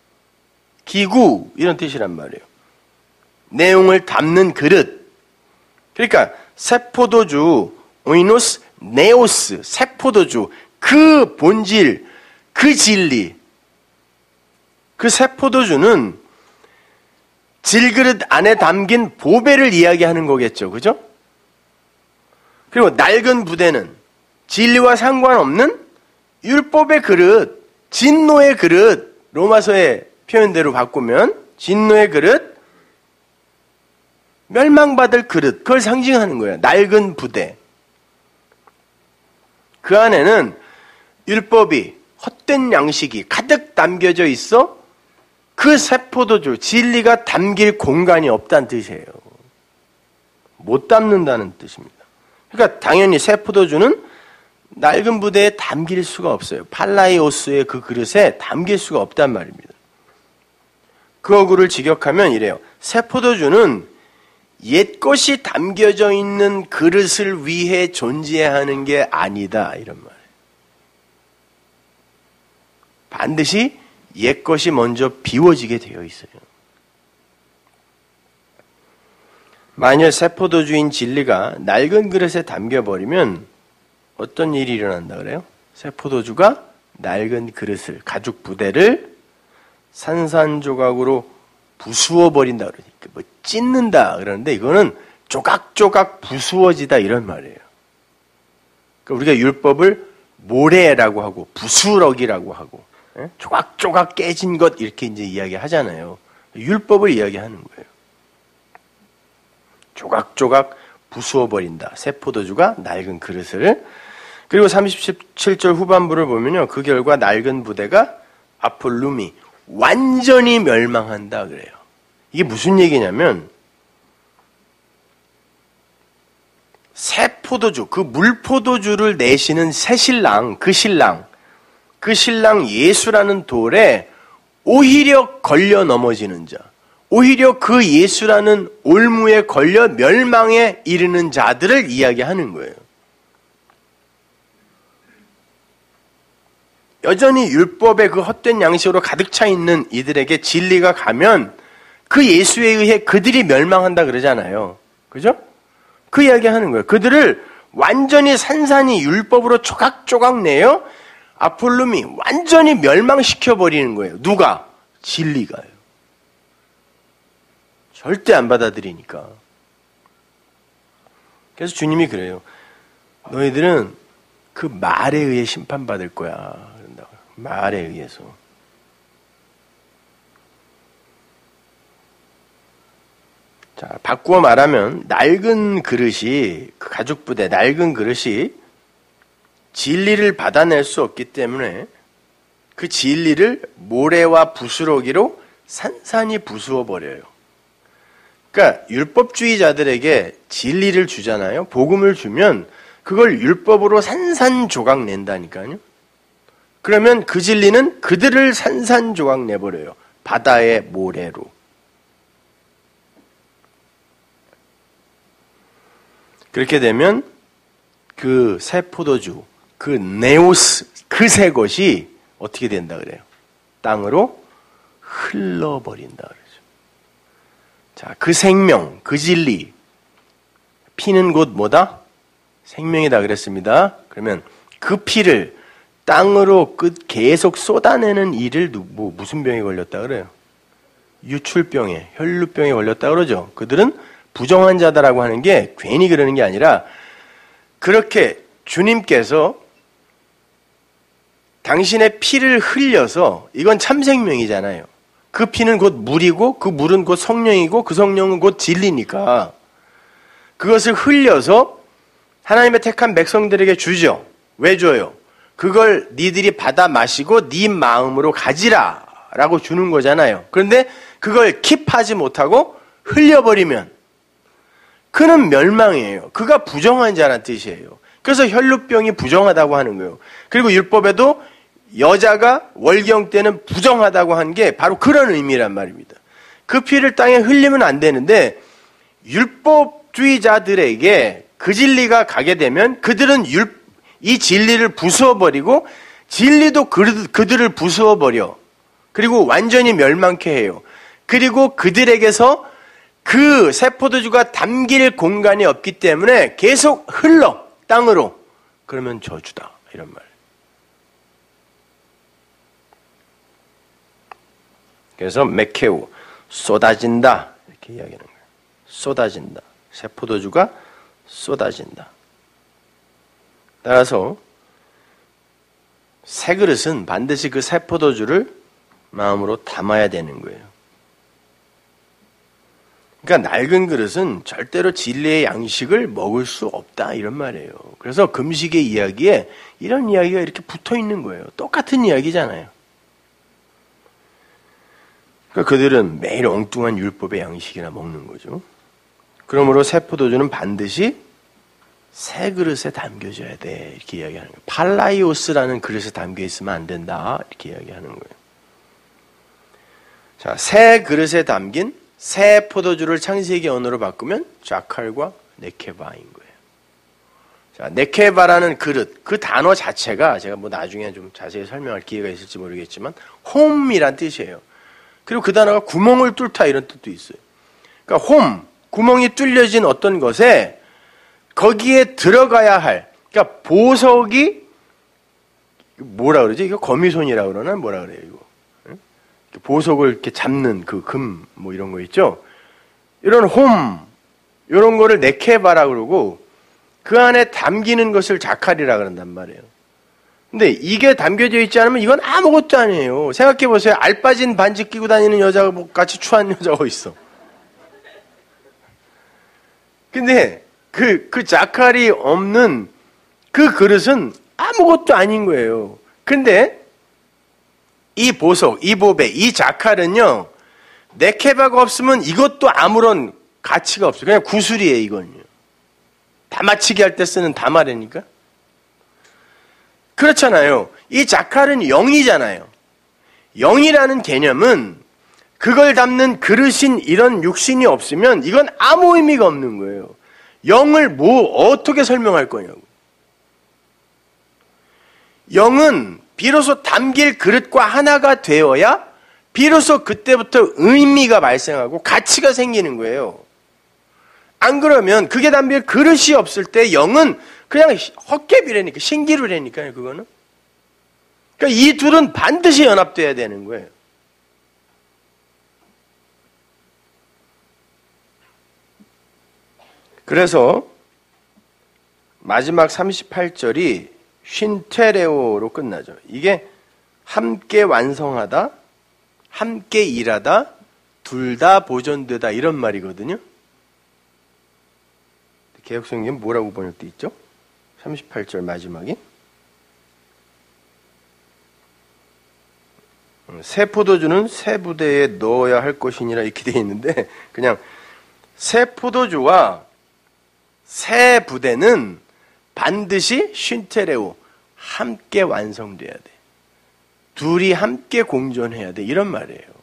기구 이런 뜻이란 말이에요. 내용을 담는 그릇. 그러니까 세포도주, 오이노스, 네오스, 세포도주, 그 본질, 그 진리, 그 세포도주는 질그릇 안에 담긴 보배를 이야기하는 거겠죠. 그죠? 그리고 낡은 부대는 진리와 상관없는 율법의 그릇, 진노의 그릇, 로마서의 표현대로 바꾸면 진노의 그릇, 멸망받을 그릇, 그걸 상징하는 거예요. 낡은 부대. 그 안에는 율법이, 헛된 양식이 가득 담겨져 있어 그 세포도주, 진리가 담길 공간이 없다는 뜻이에요. 못 담는다는 뜻입니다. 그러니까 당연히 세포도주는 낡은 부대에 담길 수가 없어요. 팔라이오스의 그 그릇에 담길 수가 없단 말입니다. 그 어구를 직역하면 이래요. 세포도주는 옛것이 담겨져 있는 그릇을 위해 존재하는 게 아니다, 이런 말이에요. 반드시 옛것이 먼저 비워지게 되어 있어요. 만일 세포도주인 진리가 낡은 그릇에 담겨버리면 어떤 일이 일어난다 그래요? 세포도주가 낡은 그릇을, 가죽 부대를 산산조각으로 부수어 버린다 그러니까 뭐 찢는다 그러는데 이거는 조각조각 부수어지다 이런 말이에요. 그러니까 우리가 율법을 모래라고 하고 부스러기라고 하고 조각조각 깨진 것 이렇게 이제 이야기하잖아요. 율법을 이야기하는 거예요. 조각조각 부수어 버린다. 세포도주가 낡은 그릇을. 그리고 37절 후반부를 보면요. 그 결과 낡은 부대가 아폴룸이 완전히 멸망한다 그래요. 이게 무슨 얘기냐면 새 포도주, 그 물포도주를 내시는 새 신랑, 그 신랑 예수라는 돌에 오히려 걸려 넘어지는 자, 오히려 그 예수라는 올무에 걸려 멸망에 이르는 자들을 이야기하는 거예요. 여전히 율법의 그 헛된 양식으로 가득 차 있는 이들에게 진리가 가면 그 예수에 의해 그들이 멸망한다 그러잖아요. 그죠? 그 이야기 하는 거예요. 그들을 완전히 산산이 율법으로 조각조각 내요. 아폴lum이 완전히 멸망시켜버리는 거예요. 누가? 진리가요. 절대 안 받아들이니까. 그래서 주님이 그래요. 너희들은 그 말에 의해 심판받을 거야. 그런다고. 말에 의해서. 자, 바꾸어 말하면 낡은 그릇이, 그 가죽부대 낡은 그릇이 진리를 받아낼 수 없기 때문에 그 진리를 모래와 부스러기로 산산이 부수어 버려요. 그러니까 율법주의자들에게 진리를 주잖아요. 복음을 주면 그걸 율법으로 산산조각 낸다니까요. 그러면 그 진리는 그들을 산산조각 내버려요. 바다의 모래로. 그렇게 되면 그 새 포도주, 그 네오스, 그 새 것이 어떻게 된다 그래요? 땅으로 흘러버린다 그러죠. 자, 그 생명, 그 진리, 피는 곧 뭐다? 생명이다 그랬습니다. 그러면 그 피를 땅으로 계속 쏟아내는 이를 무슨 병에 걸렸다 그래요? 유출병에, 혈루병에 걸렸다 그러죠. 그들은 부정한 자다라고 하는 게 괜히 그러는 게 아니라 그렇게 주님께서 당신의 피를 흘려서 이건 참 생명이잖아요. 그 피는 곧 물이고 그 물은 곧 성령이고 그 성령은 곧 진리니까 그것을 흘려서 하나님의 택한 백성들에게 주죠. 왜 줘요? 그걸 니들이 받아 마시고 네 마음으로 가지라 라고 주는 거잖아요. 그런데 그걸 킵하지 못하고 흘려버리면 그는 멸망이에요. 그가 부정한 자란 뜻이에요. 그래서 혈루병이 부정하다고 하는 거예요. 그리고 율법에도 여자가 월경 때는 부정하다고 한 게 바로 그런 의미란 말입니다. 그 피를 땅에 흘리면 안 되는데 율법주의자들에게 그 진리가 가게 되면 그들은 이 진리를 부수어버리고 진리도 그들을 부수어버려. 그리고 완전히 멸망케 해요. 그리고 그들에게서 그 새 포도주가 담길 공간이 없기 때문에 계속 흘러 땅으로. 그러면 저주다 이런 말. 그래서 메케우 쏟아진다 이렇게 이야기하는 거예요. 쏟아진다. 새 포도주가 쏟아진다. 따라서 새 그릇은 반드시 그 새 포도주를 마음으로 담아야 되는 거예요. 그러니까 낡은 그릇은 절대로 진리의 양식을 먹을 수 없다 이런 말이에요. 그래서 금식의 이야기에 이런 이야기가 이렇게 붙어 있는 거예요. 똑같은 이야기잖아요. 그러니까 그들은 매일 엉뚱한 율법의 양식이나 먹는 거죠. 그러므로 새 포도주는 반드시 새 그릇에 담겨져야 돼 이렇게 이야기하는 거예요. 팔라이오스라는 그릇에 담겨 있으면 안 된다 이렇게 이야기하는 거예요. 자, 새 그릇에 담긴 새 포도주를 창세기 언어로 바꾸면 자칼과 네케바인 거예요. 자, 네케바라는 그릇, 그 단어 자체가 제가 뭐 나중에 좀 자세히 설명할 기회가 있을지 모르겠지만 홈이란 뜻이에요. 그리고 그 단어가 구멍을 뚫다 이런 뜻도 있어요. 그러니까 홈, 구멍이 뚫려진 어떤 것에 거기에 들어가야 할, 그러니까 보석이 뭐라 그러지? 이거 거미손이라 그러나 뭐라 그래요 이거? 보석을 이렇게 잡는 그 금 뭐 이런 거 있죠? 이런 홈 이런 거를 네케바라 그러고 그 안에 담기는 것을 자칼이라 그런단 말이에요. 근데 이게 담겨져 있지 않으면 이건 아무것도 아니에요. 생각해 보세요. 알 빠진 반지 끼고 다니는 여자가 뭐 같이 추한 여자가 있어. 근데 그 자칼이 없는 그 그릇은 아무것도 아닌 거예요. 근데 이 보석, 이 보배, 이 자칼은요, 네케바가 없으면 이것도 아무런 가치가 없어요. 그냥 구슬이에요, 이건요. 다마치기 할 때 쓰는 다마래니까. 그렇잖아요. 이 자칼은 영이잖아요. 영이라는 개념은 그걸 담는 그릇인 이런 육신이 없으면 이건 아무 의미가 없는 거예요. 영을 어떻게 설명할 거냐고. 영은 비로소 담길 그릇과 하나가 되어야 비로소 그때부터 의미가 발생하고 가치가 생기는 거예요. 안 그러면 그게 담길 그릇이 없을 때 영은 그냥 헛개비라니까, 신기루라니까요, 그거는. 그러니까 이 둘은 반드시 연합돼야 되는 거예요. 그래서 마지막 38절이 쉰테레오로 끝나죠. 이게 함께 완성하다, 함께 일하다, 둘 다 보존되다 이런 말이거든요. 개역성경에 뭐라고 번역돼 있죠? 38절 마지막이 새 포도주는 새 부대에 넣어야 할 것이니라 이렇게 되어 있는데 그냥 새 포도주와 새 부대는 반드시 쉰테레오 함께 완성돼야 돼. 둘이 함께 공존해야 돼. 이런 말이에요.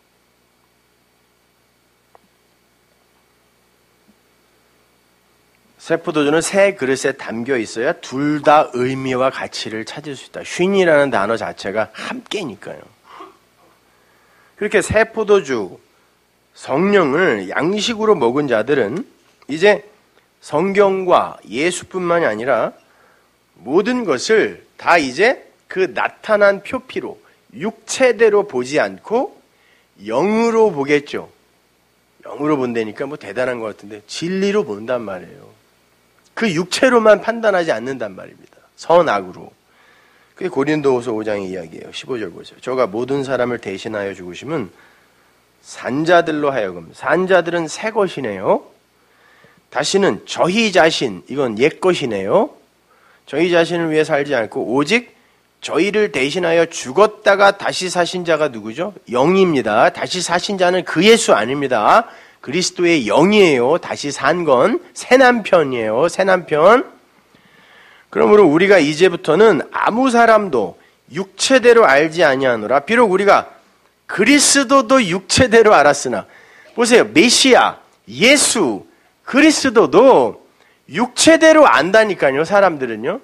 새 포도주는 새 그릇에 담겨 있어야 둘 다 의미와 가치를 찾을 수 있다. 쉰이라는 단어 자체가 함께니까요. 그렇게 새 포도주, 성령을 양식으로 먹은 자들은 이제 성경과 예수뿐만이 아니라 모든 것을 다 이제 그 나타난 표피로 육체대로 보지 않고 영으로 보겠죠. 영으로 본다니까 뭐 대단한 것 같은데 진리로 본단 말이에요. 그 육체로만 판단하지 않는단 말입니다. 선악으로. 그게 고린도후서 5장의 이야기예요. 15절 보세요. 저가 모든 사람을 대신하여 죽으심은 산자들로 하여금, 산자들은 새 것이네요. 다시는 저희 자신, 이건 옛 것이네요. 저희 자신을 위해 살지 않고 오직 저희를 대신하여 죽었다가 다시 사신 자가 누구죠? 영입니다. 다시 사신 자는 그 예수 아닙니다. 그리스도의 영이에요. 다시 산 건 새 남편이에요. 새 남편. 그러므로 우리가 이제부터는 아무 사람도 육체대로 알지 아니하노라. 비록 우리가 그리스도도 육체대로 알았으나 보세요. 메시아, 예수, 그리스도도 육체대로 안다니까요. 사람들은요.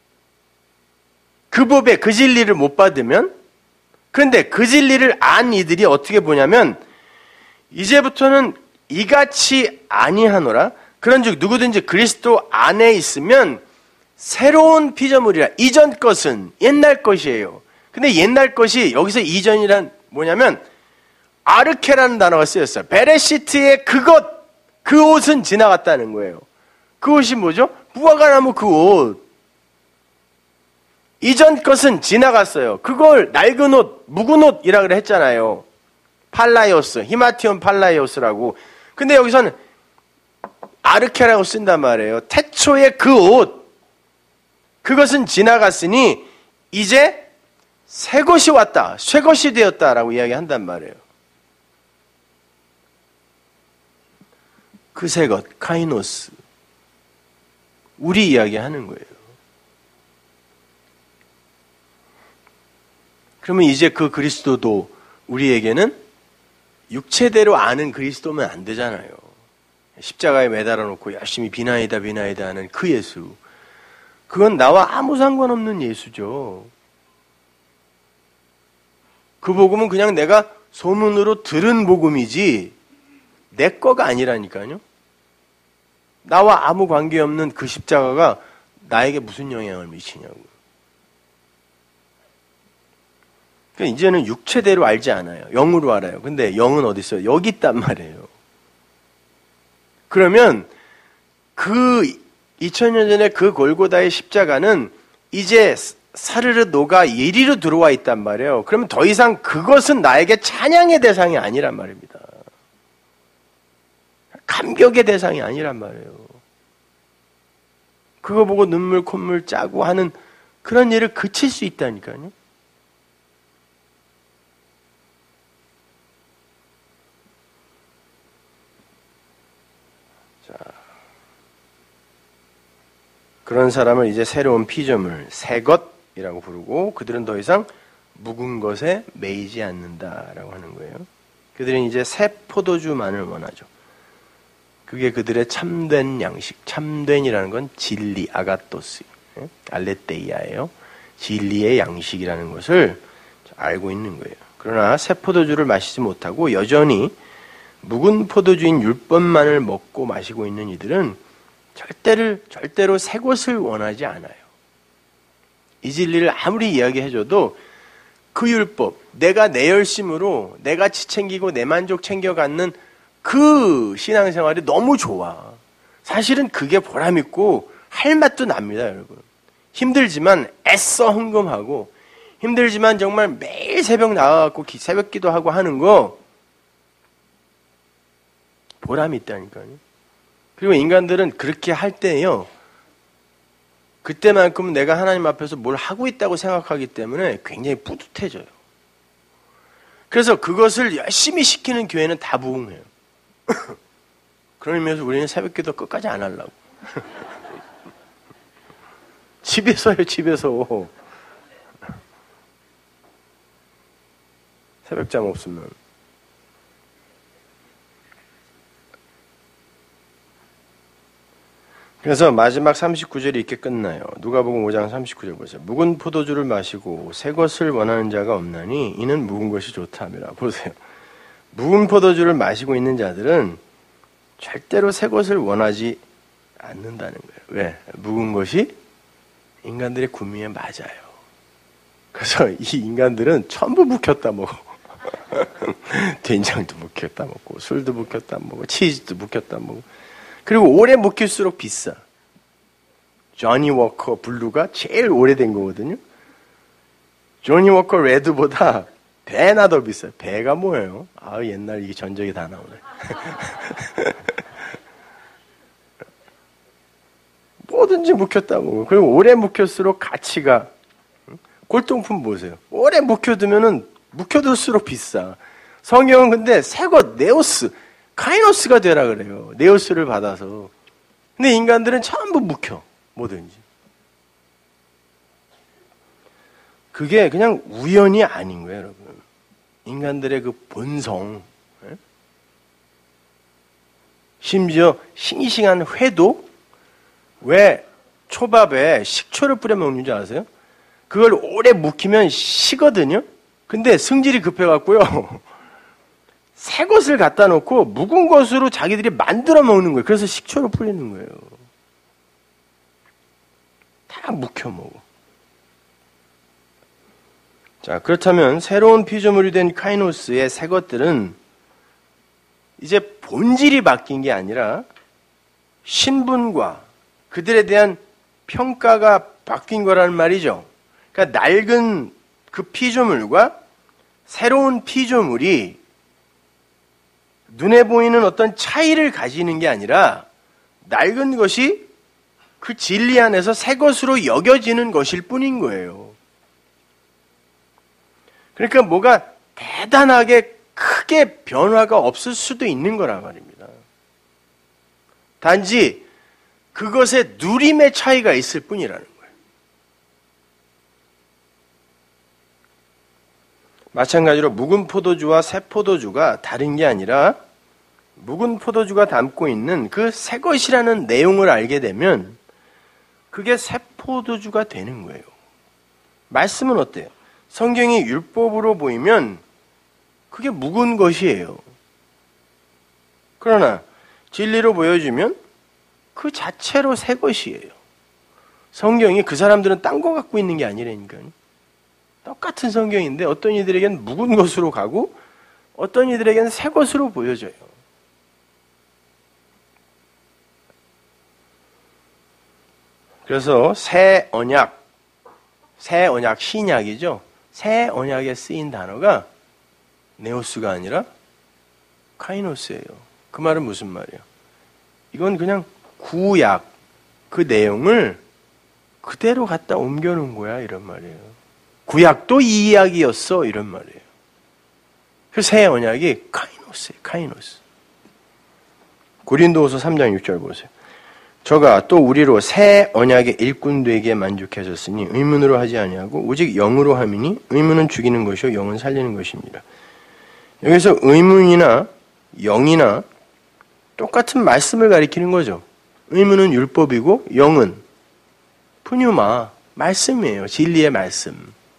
그 법에 그 진리를 못 받으면. 그런데 그 진리를 안 이들이 어떻게 보냐면 이제부터는 이같이 아니하노라. 그런즉 누구든지 그리스도 안에 있으면 새로운 피조물이라. 이전 것은 옛날 것이에요. 근데 옛날 것이 여기서 이전이란 뭐냐면 아르케라는 단어가 쓰였어요. 베레시트의 그 옷은 지나갔다는 거예요. 그 옷이 뭐죠? 무화과나무 그 옷. 이전 것은 지나갔어요. 그걸 낡은 옷, 묵은 옷이라 그래 했잖아요. 팔라이오스, 히마티온 팔라이오스라고. 근데 여기서는 아르케라고 쓴단 말이에요. 태초의 그 옷. 그것은 지나갔으니 이제 새 것이 왔다. 새 것이 되었다라고 이야기한단 말이에요. 그 새 것, 카이노스. 우리 이야기하는 거예요. 그러면 이제 그 그리스도도 우리에게는 육체대로 아는 그리스도면 안 되잖아요. 십자가에 매달아 놓고 열심히 비나이다 하는 그 예수. 그건 나와 아무 상관없는 예수죠. 그 복음은 그냥 내가 소문으로 들은 복음이지 내 거가 아니라니까요. 나와 아무 관계없는 그 십자가가 나에게 무슨 영향을 미치냐고. 그러니까 이제는 육체대로 알지 않아요. 영으로 알아요. 근데 영은 어디 있어요? 여기 있단 말이에요. 그러면 그 2000년 전에 그 골고다의 십자가는 이제 사르르 녹아 이리로 들어와 있단 말이에요. 그러면 더 이상 그것은 나에게 찬양의 대상이 아니란 말입니다. 감격의 대상이 아니란 말이에요. 그거 보고 눈물 콧물 짜고 하는 그런 일을 그칠 수 있다니까요. 자, 그런 사람을 이제 새로운 피조물, 새 것이라고 부르고 그들은 더 이상 묵은 것에 매이지 않는다라고 하는 거예요. 그들은 이제 새 포도주만을 원하죠. 그게 그들의 참된 양식, 참된이라는 건 진리, 아가토스, 알레테이아예요. 진리의 양식이라는 것을 알고 있는 거예요. 그러나 새 포도주를 마시지 못하고 여전히 묵은 포도주인 율법만을 먹고 마시고 있는 이들은 절대로 새 것을 원하지 않아요. 이 진리를 아무리 이야기해줘도 그 율법, 내가 내 열심으로 내가 지 챙기고 내 만족 챙겨 갖는 그 신앙생활이 너무 좋아. 사실은 그게 보람있고 할 맛도 납니다, 여러분. 힘들지만 애써 헌금하고 힘들지만 정말 매일 새벽 나와갖고 새벽 기도하고 하는 거 보람이 있다니까요. 그리고 인간들은 그렇게 할 때요, 그때만큼 내가 하나님 앞에서 뭘 하고 있다고 생각하기 때문에 굉장히 뿌듯해져요. 그래서 그것을 열심히 시키는 교회는 다 부흥해요. 그런 의미에서 우리는 새벽기도 끝까지 안 하려고. 집에서요, 집에서. 새벽잠 없으면. 그래서 마지막 39절이 이렇게 끝나요. 누가복음 5장 39절 보세요. 묵은 포도주를 마시고 새 것을 원하는 자가 없나니 이는 묵은 것이 좋다미라. 보세요. 묵은 포도주를 마시고 있는 자들은 절대로 새 것을 원하지 않는다는 거예요. 왜? 묵은 것이 인간들의 구미에 맞아요. 그래서 이 인간들은 전부 묵혔다 먹어. 된장도 묵혔다 먹고, 술도 묵혔다 먹고, 치즈도 묵혔다 먹고. 그리고 오래 묵힐수록 비싸. 조니 워커 블루가 제일 오래된 거거든요. 조니 워커 레드보다 배나 더 비싸요. 배가 뭐예요? 아, 옛날 이게 전적이 다 나오네. 뭐든지 묵혔다 먹어. 그리고 오래 묵힐수록 가치가. 골동품 보세요. 오래 묵혀두면은 묵혀둘수록 비싸. 성경은 근데 새것 네오스, 카이노스가 되라 그래요. 네오스를 받아서. 근데 인간들은 전부 묵혀. 뭐든지. 그게 그냥 우연이 아닌 거예요, 여러분. 인간들의 그 본성. 심지어 싱싱한 회도 왜 초밥에 식초를 뿌려 먹는 줄 아세요? 그걸 오래 묵히면 시거든요? 근데 성질이 급해갖고요. 새 것을 갖다 놓고 묵은 것으로 자기들이 만들어 먹는 거예요. 그래서 식초를 뿌리는 거예요. 다 묵혀 먹어. 자, 그렇다면 새로운 피조물이 된 카이노스의 새 것들은 이제 본질이 바뀐 게 아니라 신분과 그들에 대한 평가가 바뀐 거라는 말이죠. 그러니까 낡은 그 피조물과 새로운 피조물이 눈에 보이는 어떤 차이를 가지는 게 아니라 낡은 것이 그 진리 안에서 새 것으로 여겨지는 것일 뿐인 거예요. 그러니까 뭐가 대단하게 크게 변화가 없을 수도 있는 거란 말입니다. 단지 그것의 누림의 차이가 있을 뿐이라는 거예요. 마찬가지로 묵은 포도주와 새 포도주가 다른 게 아니라 묵은 포도주가 담고 있는 그 새 것이라는 내용을 알게 되면 그게 새 포도주가 되는 거예요. 말씀은 어때요? 성경이 율법으로 보이면 그게 묵은 것이에요. 그러나 진리로 보여주면 그 자체로 새 것이에요. 성경이 그 사람들은 딴 거 갖고 있는 게 아니라니까요. 똑같은 성경인데 어떤 이들에게는 묵은 것으로 가고 어떤 이들에게는 새 것으로 보여져요. 그래서 새 언약 신약이죠. 새 언약에 쓰인 단어가 네오스가 아니라 카이노스예요. 그 말은 무슨 말이에요? 이건 그냥 구약, 그 내용을 그대로 갖다 옮겨놓은 거야 이런 말이에요. 구약도 이 이야기였어 이런 말이에요. 그 새 언약이 카이노스예요. 카이노스. 고린도후서 3장 6절 보세요. 저가 또 우리로 새 언약의 일꾼되게 만족하셨으니 의문으로 하지 아니하고 오직 영으로 함이니 의문은 죽이는 것이요 영은 살리는 것입니다. 여기서 의문이나 영이나 똑같은 말씀을 가리키는 거죠. 의문은 율법이고 영은 푸뉴마, 말씀이에요. 진리의 말씀.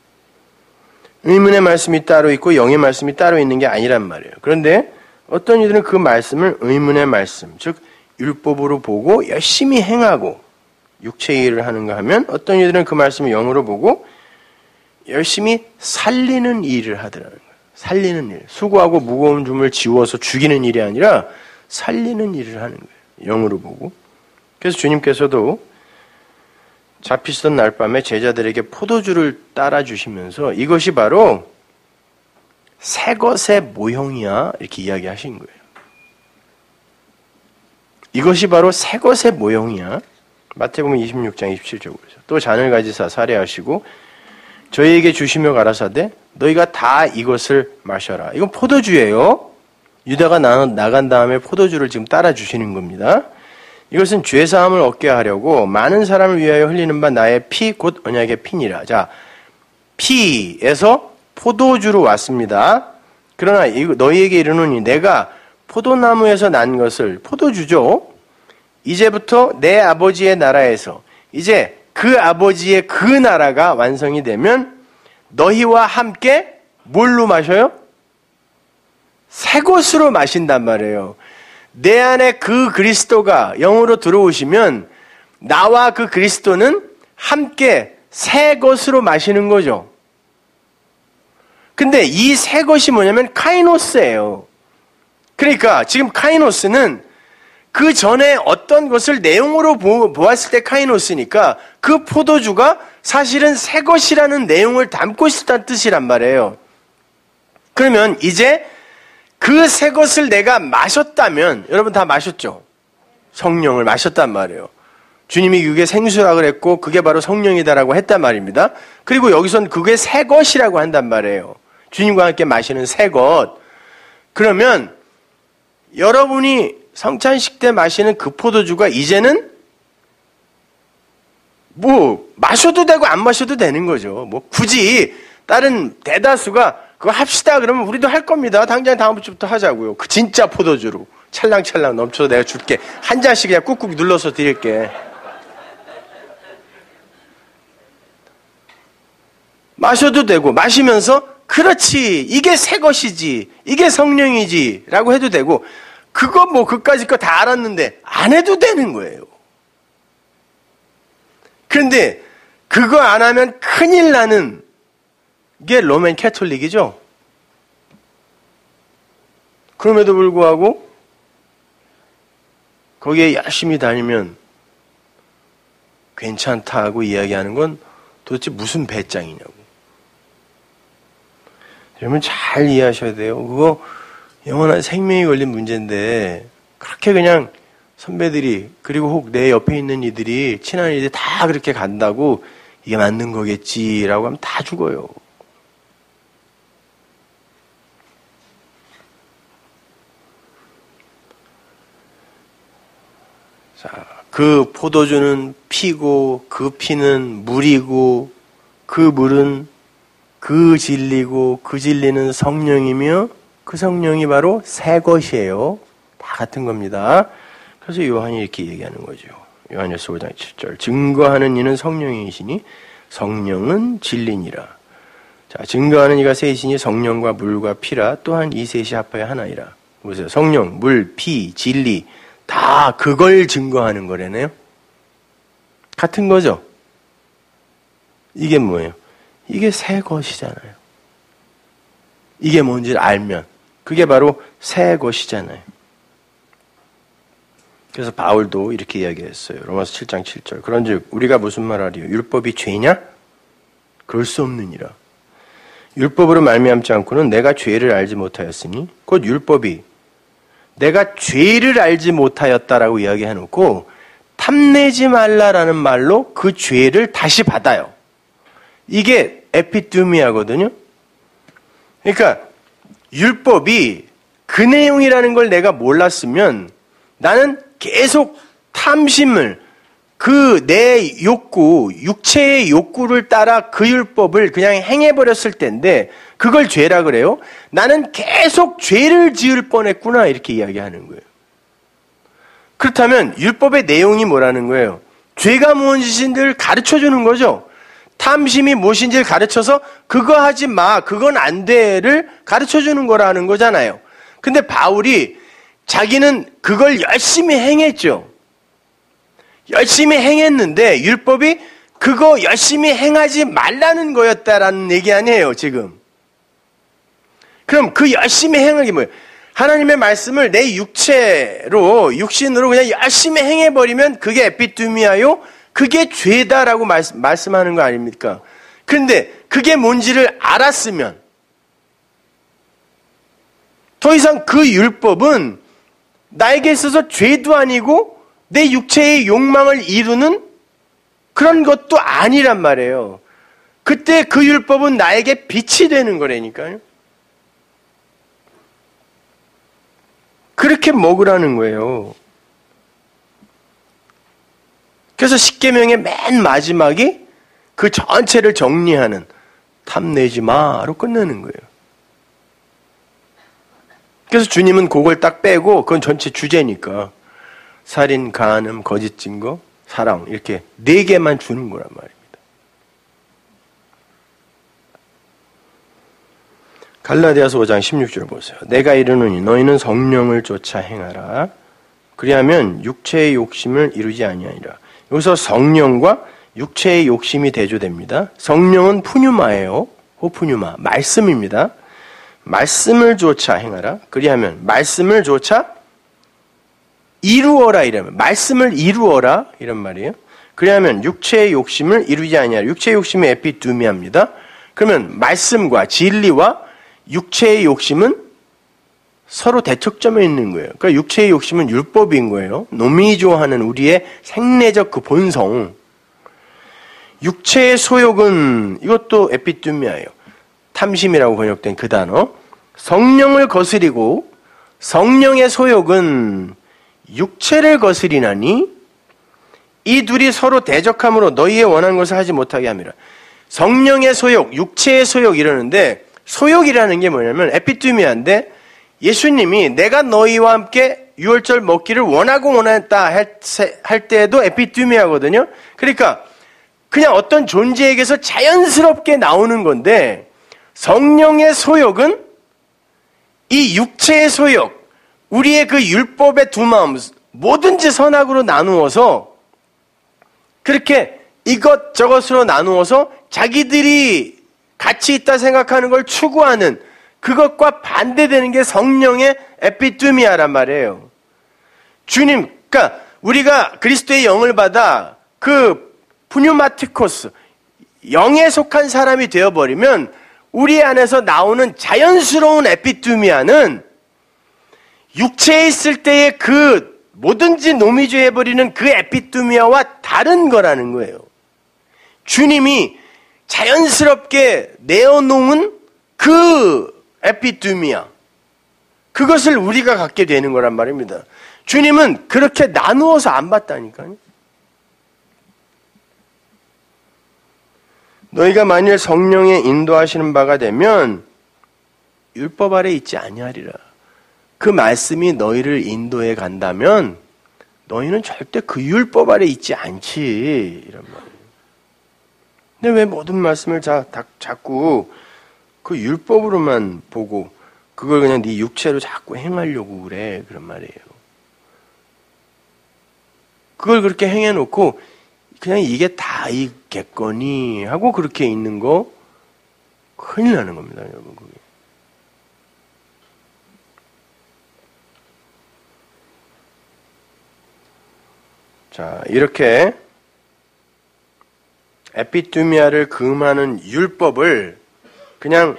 의문의 말씀이 따로 있고 영의 말씀이 따로 있는 게 아니란 말이에요. 그런데 어떤 이들은 그 말씀을 의문의 말씀, 즉 율법으로 보고 열심히 행하고 육체의 일을 하는가 하면 어떤 이들은 그 말씀을 영으로 보고 열심히 살리는 일을 하더라는 거예요. 살리는 일. 수고하고 무거운 짐을 지워서 죽이는 일이 아니라 살리는 일을 하는 거예요. 영으로 보고. 그래서 주님께서도 잡히시던 날 밤에 제자들에게 포도주를 따라주시면서 이것이 바로 새 것의 모형이야 이렇게 이야기하신 거예요. 이것이 바로 새 것의 모형이야. 마태복음 26장 27절 보세요. 또 잔을 가지사 살해하시고 저희에게 주시며 가라사대 너희가 다 이것을 마셔라. 이건 포도주예요. 유다가 나간 다음에 포도주를 지금 따라주시는 겁니다. 이것은 죄사함을 얻게 하려고 많은 사람을 위하여 흘리는 바 나의 피 곧 언약의 피니라. 자, 피에서 포도주로 왔습니다. 그러나 너희에게 이르노니 내가 포도나무에서 난 것을 포도주죠. 이제부터 내 아버지의 나라에서 이제 그 아버지의 그 나라가 완성이 되면 너희와 함께 뭘로 마셔요? 새 것으로 마신단 말이에요. 내 안에 그 그리스도가 영으로 들어오시면 나와 그 그리스도는 함께 새 것으로 마시는 거죠. 근데 이 새 것이 뭐냐면 카이노스예요. 그러니까 지금 카이노스는 그 전에 어떤 것을 내용으로 보았을 때 카이노스니까 그 포도주가 사실은 새 것이라는 내용을 담고 있었다는 뜻이란 말이에요. 그러면 이제 그 새 것을 내가 마셨다면, 여러분 다 마셨죠? 성령을 마셨단 말이에요. 주님이 그게 생수라 그랬고 그게 바로 성령이다라고 했단 말입니다. 그리고 여기선 그게 새 것이라고 한단 말이에요. 주님과 함께 마시는 새 것. 그러면 여러분이 성찬식 때 마시는 그 포도주가 이제는 뭐 마셔도 되고 안 마셔도 되는 거죠. 뭐 굳이 다른 대다수가 그거 합시다 그러면 우리도 할 겁니다. 당장 다음 주부터 하자고요. 그 진짜 포도주로 찰랑찰랑 넘쳐서 내가 줄게. 한 잔씩 그냥 꾹꾹 눌러서 드릴게. 마셔도 되고 마시면서 그렇지 이게 새 것이지 이게 성령이지 라고 해도 되고 그거 뭐 그까짓 거 다 알았는데 안 해도 되는 거예요. 그런데 그거 안 하면 큰일 나는 게 로맨 캐톨릭이죠. 그럼에도 불구하고 거기에 열심히 다니면 괜찮다고 이야기하는 건 도대체 무슨 배짱이냐고. 여러분 잘 이해하셔야 돼요. 그거 영원한 생명이 걸린 문제인데 그렇게 그냥 선배들이 그리고 혹 내 옆에 있는 이들이 친한 이들이 다 그렇게 간다고 이게 맞는 거겠지라고 하면 다 죽어요. 자, 그 포도주는 피고 그 피는 물이고 그 물은 그 진리고 그 진리는 성령이며 그 성령이 바로 새 것이에요. 다 같은 겁니다. 그래서 요한이 이렇게 얘기하는 거죠. 요한일서 5장 7절 증거하는 이는 성령이시니 성령은 진리니라. 자, 증거하는 이가 셋이니 성령과 물과 피라 또한 이 셋이 합하여 하나이라. 보세요. 성령, 물, 피, 진리 다 그걸 증거하는 거라네요. 같은 거죠. 이게 뭐예요? 이게 새 것이잖아요. 이게 뭔지를 알면 그게 바로 새 것이잖아요. 그래서 바울도 이렇게 이야기했어요. 로마서 7장 7절. 그런즉 우리가 무슨 말하리요? 율법이 죄냐? 그럴 수 없느니라. 율법으로 말미암지 않고는 내가 죄를 알지 못하였으니 곧 율법이 내가 죄를 알지 못하였다라고 이야기해놓고 탐내지 말라라는 말로 그 죄를 다시 받아요. 이게 에피두미아거든요. 그러니까 율법이 그 내용이라는 걸 내가 몰랐으면 나는 계속 탐심을 그 내 욕구, 육체의 욕구를 따라 그 율법을 그냥 행해버렸을 텐데 그걸 죄라 그래요? 나는 계속 죄를 지을 뻔했구나 이렇게 이야기하는 거예요. 그렇다면 율법의 내용이 뭐라는 거예요? 죄가 무엇인지를 가르쳐주는 거죠. 탐심이 무엇인지를 가르쳐서 그거 하지 마, 그건 안 돼를 가르쳐주는 거라는 거잖아요. 근데 바울이 자기는 그걸 열심히 행했죠. 열심히 행했는데 율법이 그거 열심히 행하지 말라는 거였다라는 얘기 아니에요, 지금. 그럼 그 열심히 행한 게 뭐예요? 하나님의 말씀을 내 육체로, 육신으로 그냥 열심히 행해버리면 그게 에피두미아요? 그게 죄다라고 말씀하는 거 아닙니까? 그런데 그게 뭔지를 알았으면 더 이상 그 율법은 나에게 있어서 죄도 아니고 내 육체의 욕망을 이루는 그런 것도 아니란 말이에요. 그때 그 율법은 나에게 빛이 되는 거라니까요. 그렇게 먹으라는 거예요. 그래서 십계명의 맨 마지막이 그 전체를 정리하는 탐내지 마로 끝내는 거예요. 그래서 주님은 그걸 딱 빼고 그건 전체 주제니까 살인, 간음, 거짓 증거, 사랑 이렇게 4개만 주는 거란 말입니다. 갈라디아서 5장 16절 보세요. 내가 이르노니 너희는 성령을 쫓아 행하라. 그리하면 육체의 욕심을 이루지 아니하리라. 여기서 성령과 육체의 욕심이 대조됩니다. 성령은 푸뉴마예요. 호푸뉴마. 말씀입니다. 말씀을 쫓아 행하라. 그리하면 말씀을 쫓아 이루어라 이러면 말씀을 이루어라 이런 말이에요. 그리하면 육체의 욕심을 이루지 아니하라. 육체의 욕심이 에피두미아입니다. 그러면 말씀과 진리와 육체의 욕심은 서로 대척점에 있는 거예요. 그러니까 육체의 욕심은 율법인 거예요. 노미조하는 우리의 생내적 그 본성. 육체의 소욕은 이것도 에피두미아예요. 탐심이라고 번역된 그 단어. 성령을 거스리고 성령의 소욕은 육체를 거스리나니 이 둘이 서로 대적함으로 너희의 원하는 것을 하지 못하게 함이라. 성령의 소욕, 육체의 소욕 이러는데 소욕이라는 게 뭐냐면 에피두미아인데 예수님이 내가 너희와 함께 유월절 먹기를 원했다 할 때에도 에피두미아거든요. 그러니까 그냥 어떤 존재에게서 자연스럽게 나오는 건데 성령의 소욕은 이 육체의 소욕, 우리의 그 율법의 두 마음, 뭐든지 선악으로 나누어서 그렇게 이것저것으로 나누어서 자기들이 가치 있다 생각하는 걸 추구하는 그것과 반대되는 게 성령의 에피두미아란 말이에요. 주님, 그러니까 우리가 그리스도의 영을 받아 그 푸뉴마티코스, 영에 속한 사람이 되어버리면 우리 안에서 나오는 자연스러운 에피두미아는 육체에 있을 때의 그 뭐든지 노미주해버리는 그 에피두미아와 다른 거라는 거예요. 주님이 자연스럽게 내어놓은 그 에피두미아, 그것을 우리가 갖게 되는 거란 말입니다. 주님은 그렇게 나누어서 안 봤다니까요. 너희가 만일 성령의 인도하시는 바가 되면 율법 아래 있지 아니하리라. 그 말씀이 너희를 인도해 간다면 너희는 절대 그 율법 아래 있지 않지. 이런 말이에요. 근데 왜 모든 말씀을 자꾸 그 율법으로만 보고 그걸 그냥 네 육체로 자꾸 행하려고 그래. 그런 말이에요. 그걸 그렇게 행해놓고 그냥 이게 다 있겠거니 하고 그렇게 있는 거 큰일 나는 겁니다, 여러분. 그게. 자, 이렇게 에피두미아를 금하는 율법을 그냥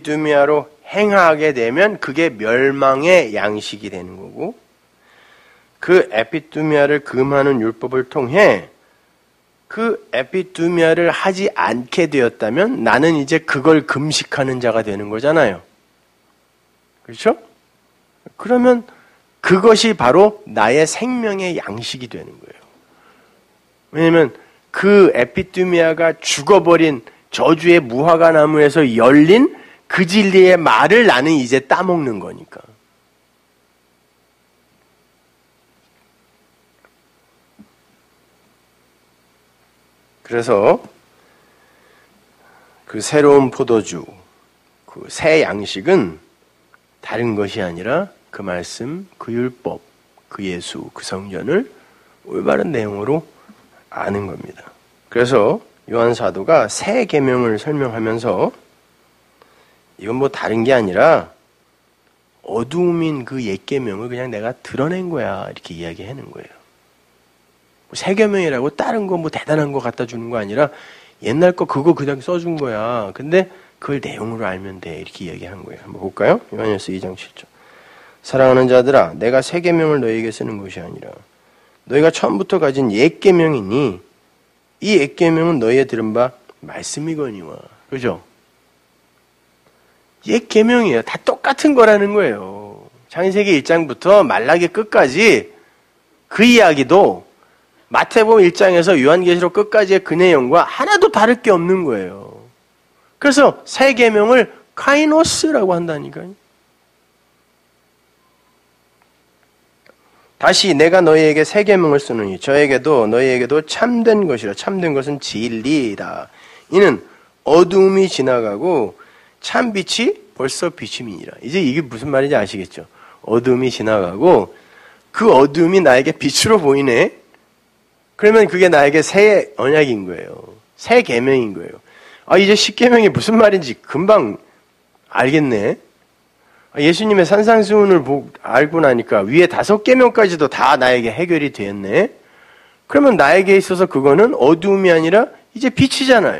에피두미아로 행하게 되면 그게 멸망의 양식이 되는 거고, 그 에피두미아를 금하는 율법을 통해 그 에피두미아를 하지 않게 되었다면 나는 이제 그걸 금식하는 자가 되는 거잖아요. 그렇죠? 그러면 그것이 바로 나의 생명의 양식이 되는 거예요. 왜냐하면 그 에피두미아가 죽어버린 저주의 무화과 나무에서 열린 그 진리의 말을 나는 이제 따먹는 거니까. 그래서 그 새로운 포도주, 그 새 양식은 다른 것이 아니라 그 말씀, 그 율법, 그 예수, 그 성전을 올바른 내용으로 아는 겁니다. 그래서 요한 사도가 새 계명을 설명하면서 이건 뭐 다른 게 아니라 어두움인 그 옛 계명을 그냥 내가 드러낸 거야 이렇게 이야기하는 거예요. 새 계명이라고 다른 거 뭐 대단한 거 갖다 주는 거 아니라 옛날 거 그거 그냥 써준 거야. 근데 그걸 내용으로 알면 돼 이렇게 이야기한 거예요. 한번 볼까요? 요한일서 2장 7절. 사랑하는 자들아, 내가 새 계명을 너희에게 쓰는 것이 아니라 너희가 처음부터 가진 옛 계명이니 이 옛 계명은 너희의 들은 바 말씀이거니와. 그죠? 옛 계명이에요. 다 똑같은 거라는 거예요. 창세기 1장부터 말라기 끝까지 그 이야기도 마태복음 1장에서 요한계시록 끝까지의 그 내용과 하나도 다를 게 없는 거예요. 그래서 새 계명을 카이노스라고 한다니까요. 다시 내가 너희에게 새 계명을 쓰느니 저에게도 너희에게도 참된 것이라. 참된 것은 진리이다. 이는 어두움이 지나가고 참 빛이 벌써 비침이니라. 이제 이게 무슨 말인지 아시겠죠? 어두움이 지나가고 그 어두움이 나에게 빛으로 보이네. 그러면 그게 나에게 새 언약인 거예요. 새 계명인 거예요. 아, 이제 십계명이 무슨 말인지 금방 알겠네. 예수님의 산상수훈을 알고 나니까 위에 5계명까지도 다 나에게 해결이 되었네. 그러면 나에게 있어서 그거는 어두움이 아니라 이제 빛이잖아요.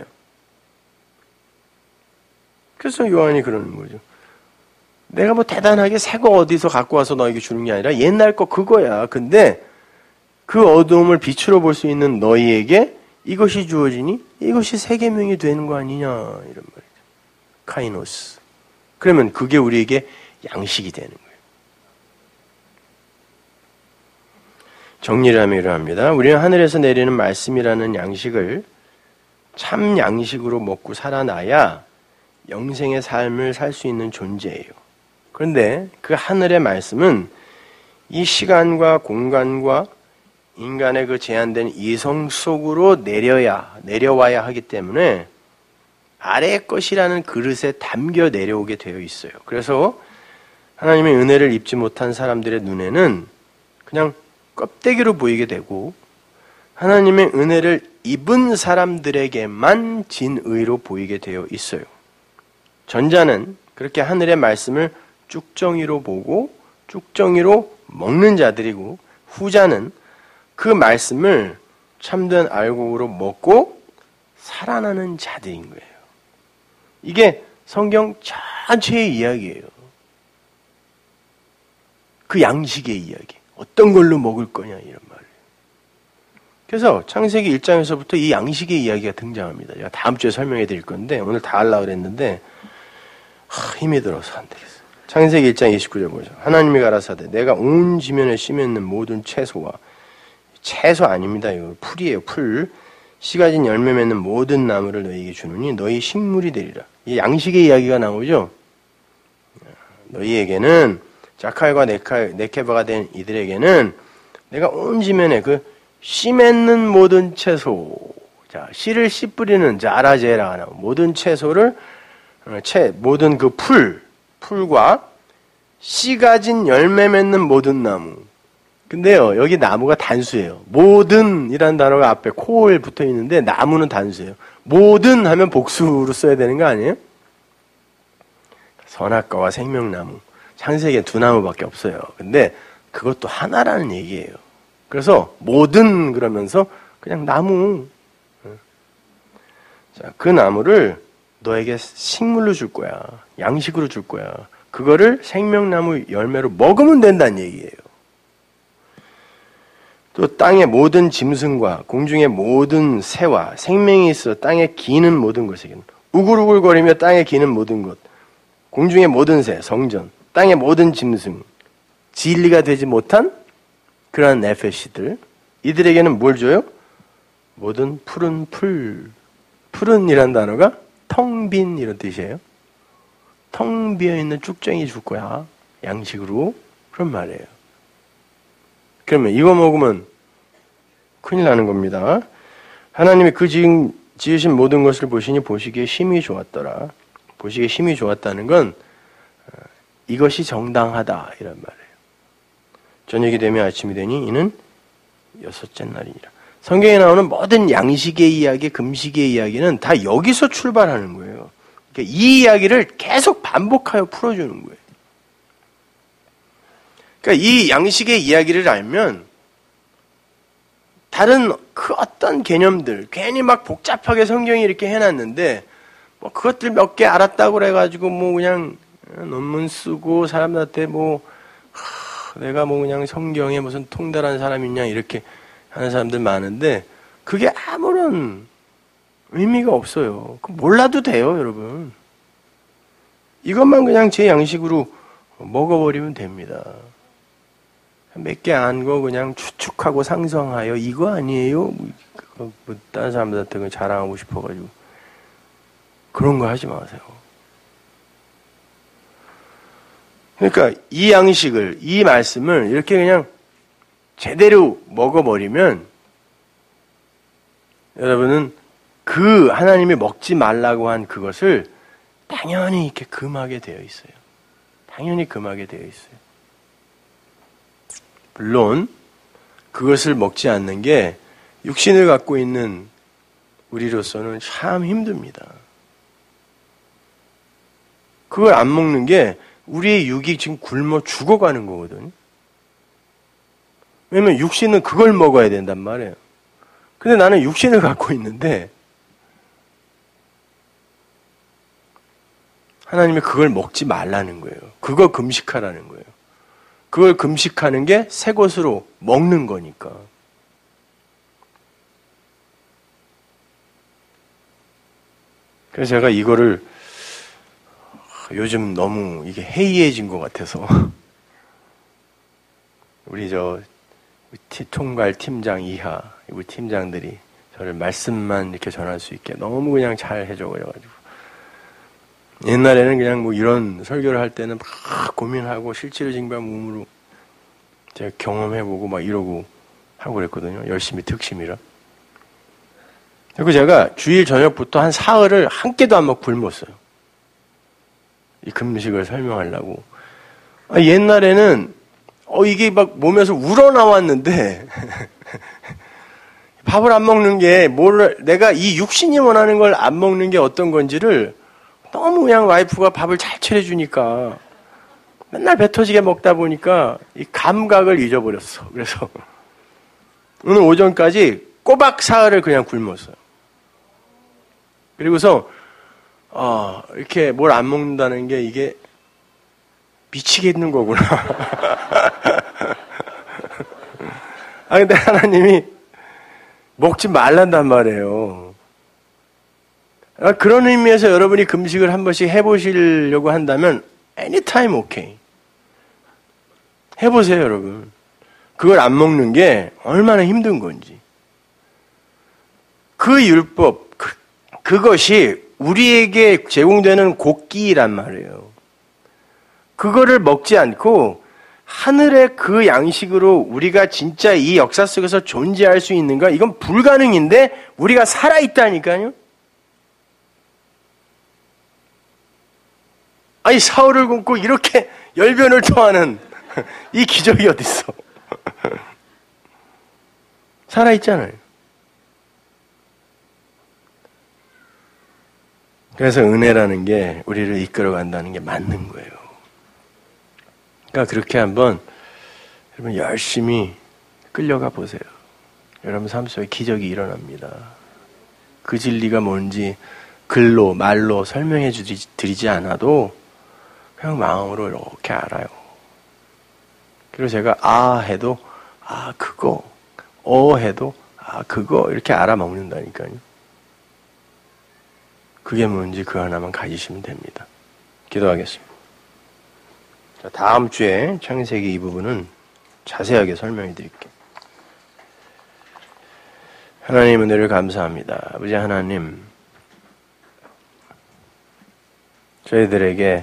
그래서 요한이 그러는 거죠. 내가 뭐 대단하게 새 거 어디서 갖고 와서 너에게 주는 게 아니라 옛날 거 그거야. 근데 그 어두움을 빛으로 볼 수 있는 너희에게 이것이 주어지니 이것이 새 계명이 되는 거 아니냐 이런 말이죠. 카이노스. 그러면 그게 우리에게 양식이 되는 거예요. 정리를 하면 이러합니다. 우리는 하늘에서 내리는 말씀이라는 양식을 참 양식으로 먹고 살아나야 영생의 삶을 살 수 있는 존재예요. 그런데 그 하늘의 말씀은 이 시간과 공간과 인간의 그 제한된 이성 속으로 내려와야 하기 때문에 아래의 것이라는 그릇에 담겨 내려오게 되어 있어요. 그래서 하나님의 은혜를 입지 못한 사람들의 눈에는 그냥 껍데기로 보이게 되고 하나님의 은혜를 입은 사람들에게만 진의로 보이게 되어 있어요. 전자는 그렇게 하늘의 말씀을 쭉정이로 보고 쭉정이로 먹는 자들이고 후자는 그 말씀을 참된 알곡으로 먹고 살아나는 자들인 거예요. 이게 성경 전체의 이야기예요. 그 양식의 이야기. 어떤 걸로 먹을 거냐 이런 말이에요. 그래서 창세기 1장에서부터 이 양식의 이야기가 등장합니다. 제가 다음 주에 설명해 드릴 건데 오늘 다 하려고 그랬는데 힘이 들어서 안 되겠어요. 창세기 1장 29절 보죠. 하나님이 가라사대 내가 온 지면에 심어있는 모든 채소와 채소 아닙니다. 이거 풀이에요. 풀. 씨 가진 열매 맺는 모든 나무를 너희에게 주느니 너희 식물이 되리라. 이 양식의 이야기가 나오죠. 너희에게는 자칼과 네케바가 된 이들에게는 내가 온 지면에 그 씨 맺는 모든 채소, 자 씨를 씨 뿌리는 자라제라 나오 모든 채소를 모든 그 풀과 씨 가진 열매 맺는 모든 나무. 근데요, 여기 나무가 단수예요. 모든이라는 단어가 앞에 코에 붙어 있는데 나무는 단수예요. 모든 하면 복수로 써야 되는 거 아니에요? 선악과와 생명나무. 창세기에 2나무밖에 없어요. 근데 그것도 하나라는 얘기예요. 그래서 모든 그러면서 그냥 나무. 자, 그 나무를 너에게 식물로 줄 거야. 양식으로 줄 거야. 그거를 생명나무 열매로 먹으면 된다는 얘기예요. 또 땅의 모든 짐승과 공중의 모든 새와 생명이 있어 땅에 기는 모든 것에게는 우글우글거리며 땅에 기는 모든 것, 공중의 모든 새, 성전, 땅의 모든 짐승, 진리가 되지 못한 그러한 네페시들, 이들에게는 뭘 줘요? 모든 푸른 풀, 푸른이란 단어가 텅 빈 이런 뜻이에요. 텅 비어있는 쭉정이 줄 거야. 양식으로. 그런 말이에요. 그러면 이거 먹으면 큰일 나는 겁니다. 하나님이 그 지으신 모든 것을 보시니 보시기에 심히 좋았더라. 보시기에 심히 좋았다는 건 이것이 정당하다 이런 말이에요. 저녁이 되면 아침이 되니 이는 여섯째 날이니라. 성경에 나오는 모든 양식의 이야기, 금식의 이야기는 다 여기서 출발하는 거예요. 그러니까 이 이야기를 계속 반복하여 풀어주는 거예요. 그러니까 이 양식의 이야기를 알면 다른 그 어떤 개념들, 괜히 막 복잡하게 성경이 이렇게 해놨는데 뭐 그것들 몇 개 알았다고 그래가지고 뭐 그냥 논문 쓰고 사람들한테 뭐 내가 뭐 그냥 성경에 무슨 통달한 사람이냐 이렇게 하는 사람들 많은데 그게 아무런 의미가 없어요. 몰라도 돼요, 여러분. 이것만 그냥 제 양식으로 먹어버리면 됩니다. 몇 개 안 거 그냥 추측하고 상상하여 이거 아니에요? 뭐 다른 사람들한테 자랑하고 싶어가지고 그런 거 하지 마세요. 그러니까 이 양식을, 이 말씀을 이렇게 그냥 제대로 먹어버리면 여러분은 그 하나님이 먹지 말라고 한 그것을 당연히 이렇게 금하게 되어 있어요. 당연히 금하게 되어 있어요. 물론 그것을 먹지 않는 게 육신을 갖고 있는 우리로서는 참 힘듭니다. 그걸 안 먹는 게 우리의 육이 지금 굶어 죽어가는 거거든요. 왜냐면 육신은 그걸 먹어야 된단 말이에요. 근데 나는 육신을 갖고 있는데 하나님이 그걸 먹지 말라는 거예요. 그거 금식하라는 거예요. 그걸 금식하는 게 새 것으로 먹는 거니까. 그래서 제가 이거를 요즘 너무 이게 해이해진 것 같아서 우리 총괄 팀장 이하 우리 팀장들이 저를 말씀만 이렇게 전할 수 있게 너무 그냥 잘 해줘가지고 옛날에는 그냥 뭐 이런 설교를 할 때는 막 고민하고 실체를 징배한 몸으로 제가 경험해보고 막 이러고 하고 그랬거든요. 열심히 특심이라. 그리고 제가 주일 저녁부터 한 사흘을 한 끼도 안 먹고 굶었어요. 이 금식을 설명하려고. 옛날에는 이게 막 몸에서 우러나왔는데 밥을 안 먹는 게 내가 이 육신이 원하는 걸 안 먹는 게 어떤 건지를 너무 그냥 와이프가 밥을 잘 차려주니까 맨날 배 터지게 먹다 보니까 이 감각을 잊어버렸어. 그래서 오늘 오전까지 꼬박 사흘을 그냥 굶었어요. 그리고서 이렇게 뭘 안 먹는다는 게 이게 미치겠는 거구나. 근데 하나님이 먹지 말란단 말이에요. 그런 의미에서 여러분이 금식을 한 번씩 해보시려고 한다면 anytime okay. 해보세요, 여러분. 그걸 안 먹는 게 얼마나 힘든 건지. 그 율법, 그것이 우리에게 제공되는 곡기란 말이에요. 그거를 먹지 않고 하늘의 그 양식으로 우리가 진짜 이 역사 속에서 존재할 수 있는가? 이건 불가능인데 우리가 살아있다니까요. 사흘을 굶고 이렇게 열변을 토하는 이 기적이 어딨어. 살아있잖아요. 그래서 은혜라는 게 우리를 이끌어 간다는 게 맞는 거예요. 그러니까 그렇게 한번 여러분 열심히 끌려가 보세요. 여러분 삶 속에 기적이 일어납니다. 그 진리가 뭔지 글로 말로 설명해 드리지 않아도 그냥 마음으로 이렇게 알아요. 그리고 제가 해도 그거 해도 그거 이렇게 알아먹는다니까요. 그게 뭔지 그 하나만 가지시면 됩니다. 기도하겠습니다. 자, 다음 주에 창세기 이 부분은 자세하게 설명해 드릴게요. 하나님 은혜를 감사합니다. 아버지 하나님, 저희들에게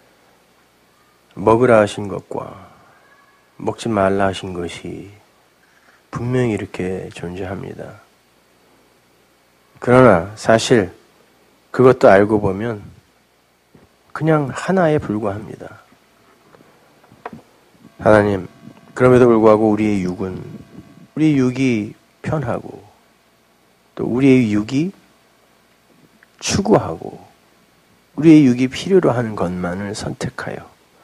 먹으라 하신 것과 먹지 말라 하신 것이 분명히 이렇게 존재합니다. 그러나 사실 그것도 알고 보면 그냥 하나에 불과합니다. 하나님, 그럼에도 불구하고 우리의 육이 편하고 또 우리의 육이 추구하고 우리의 육이 필요로 하는 것만을 선택하여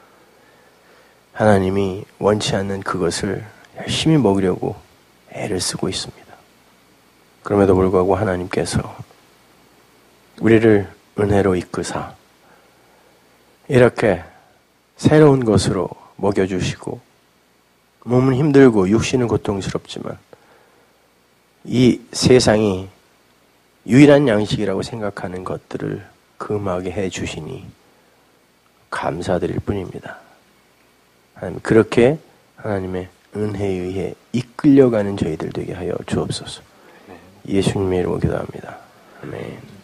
하나님이 원치 않는 그것을 열심히 먹으려고 애를 쓰고 있습니다. 그럼에도 불구하고 하나님께서 우리를 은혜로 이끄사 이렇게 새로운 것으로 먹여주시고 몸은 힘들고 육신은 고통스럽지만 이 세상이 유일한 양식이라고 생각하는 것들을 금하게 해주시니 감사드릴 뿐입니다. 하나님, 그렇게 하나님의 은혜에 의해 이끌려가는 저희들 되게 하여 주옵소서. 예수님의 이름으로 기도합니다. 아멘.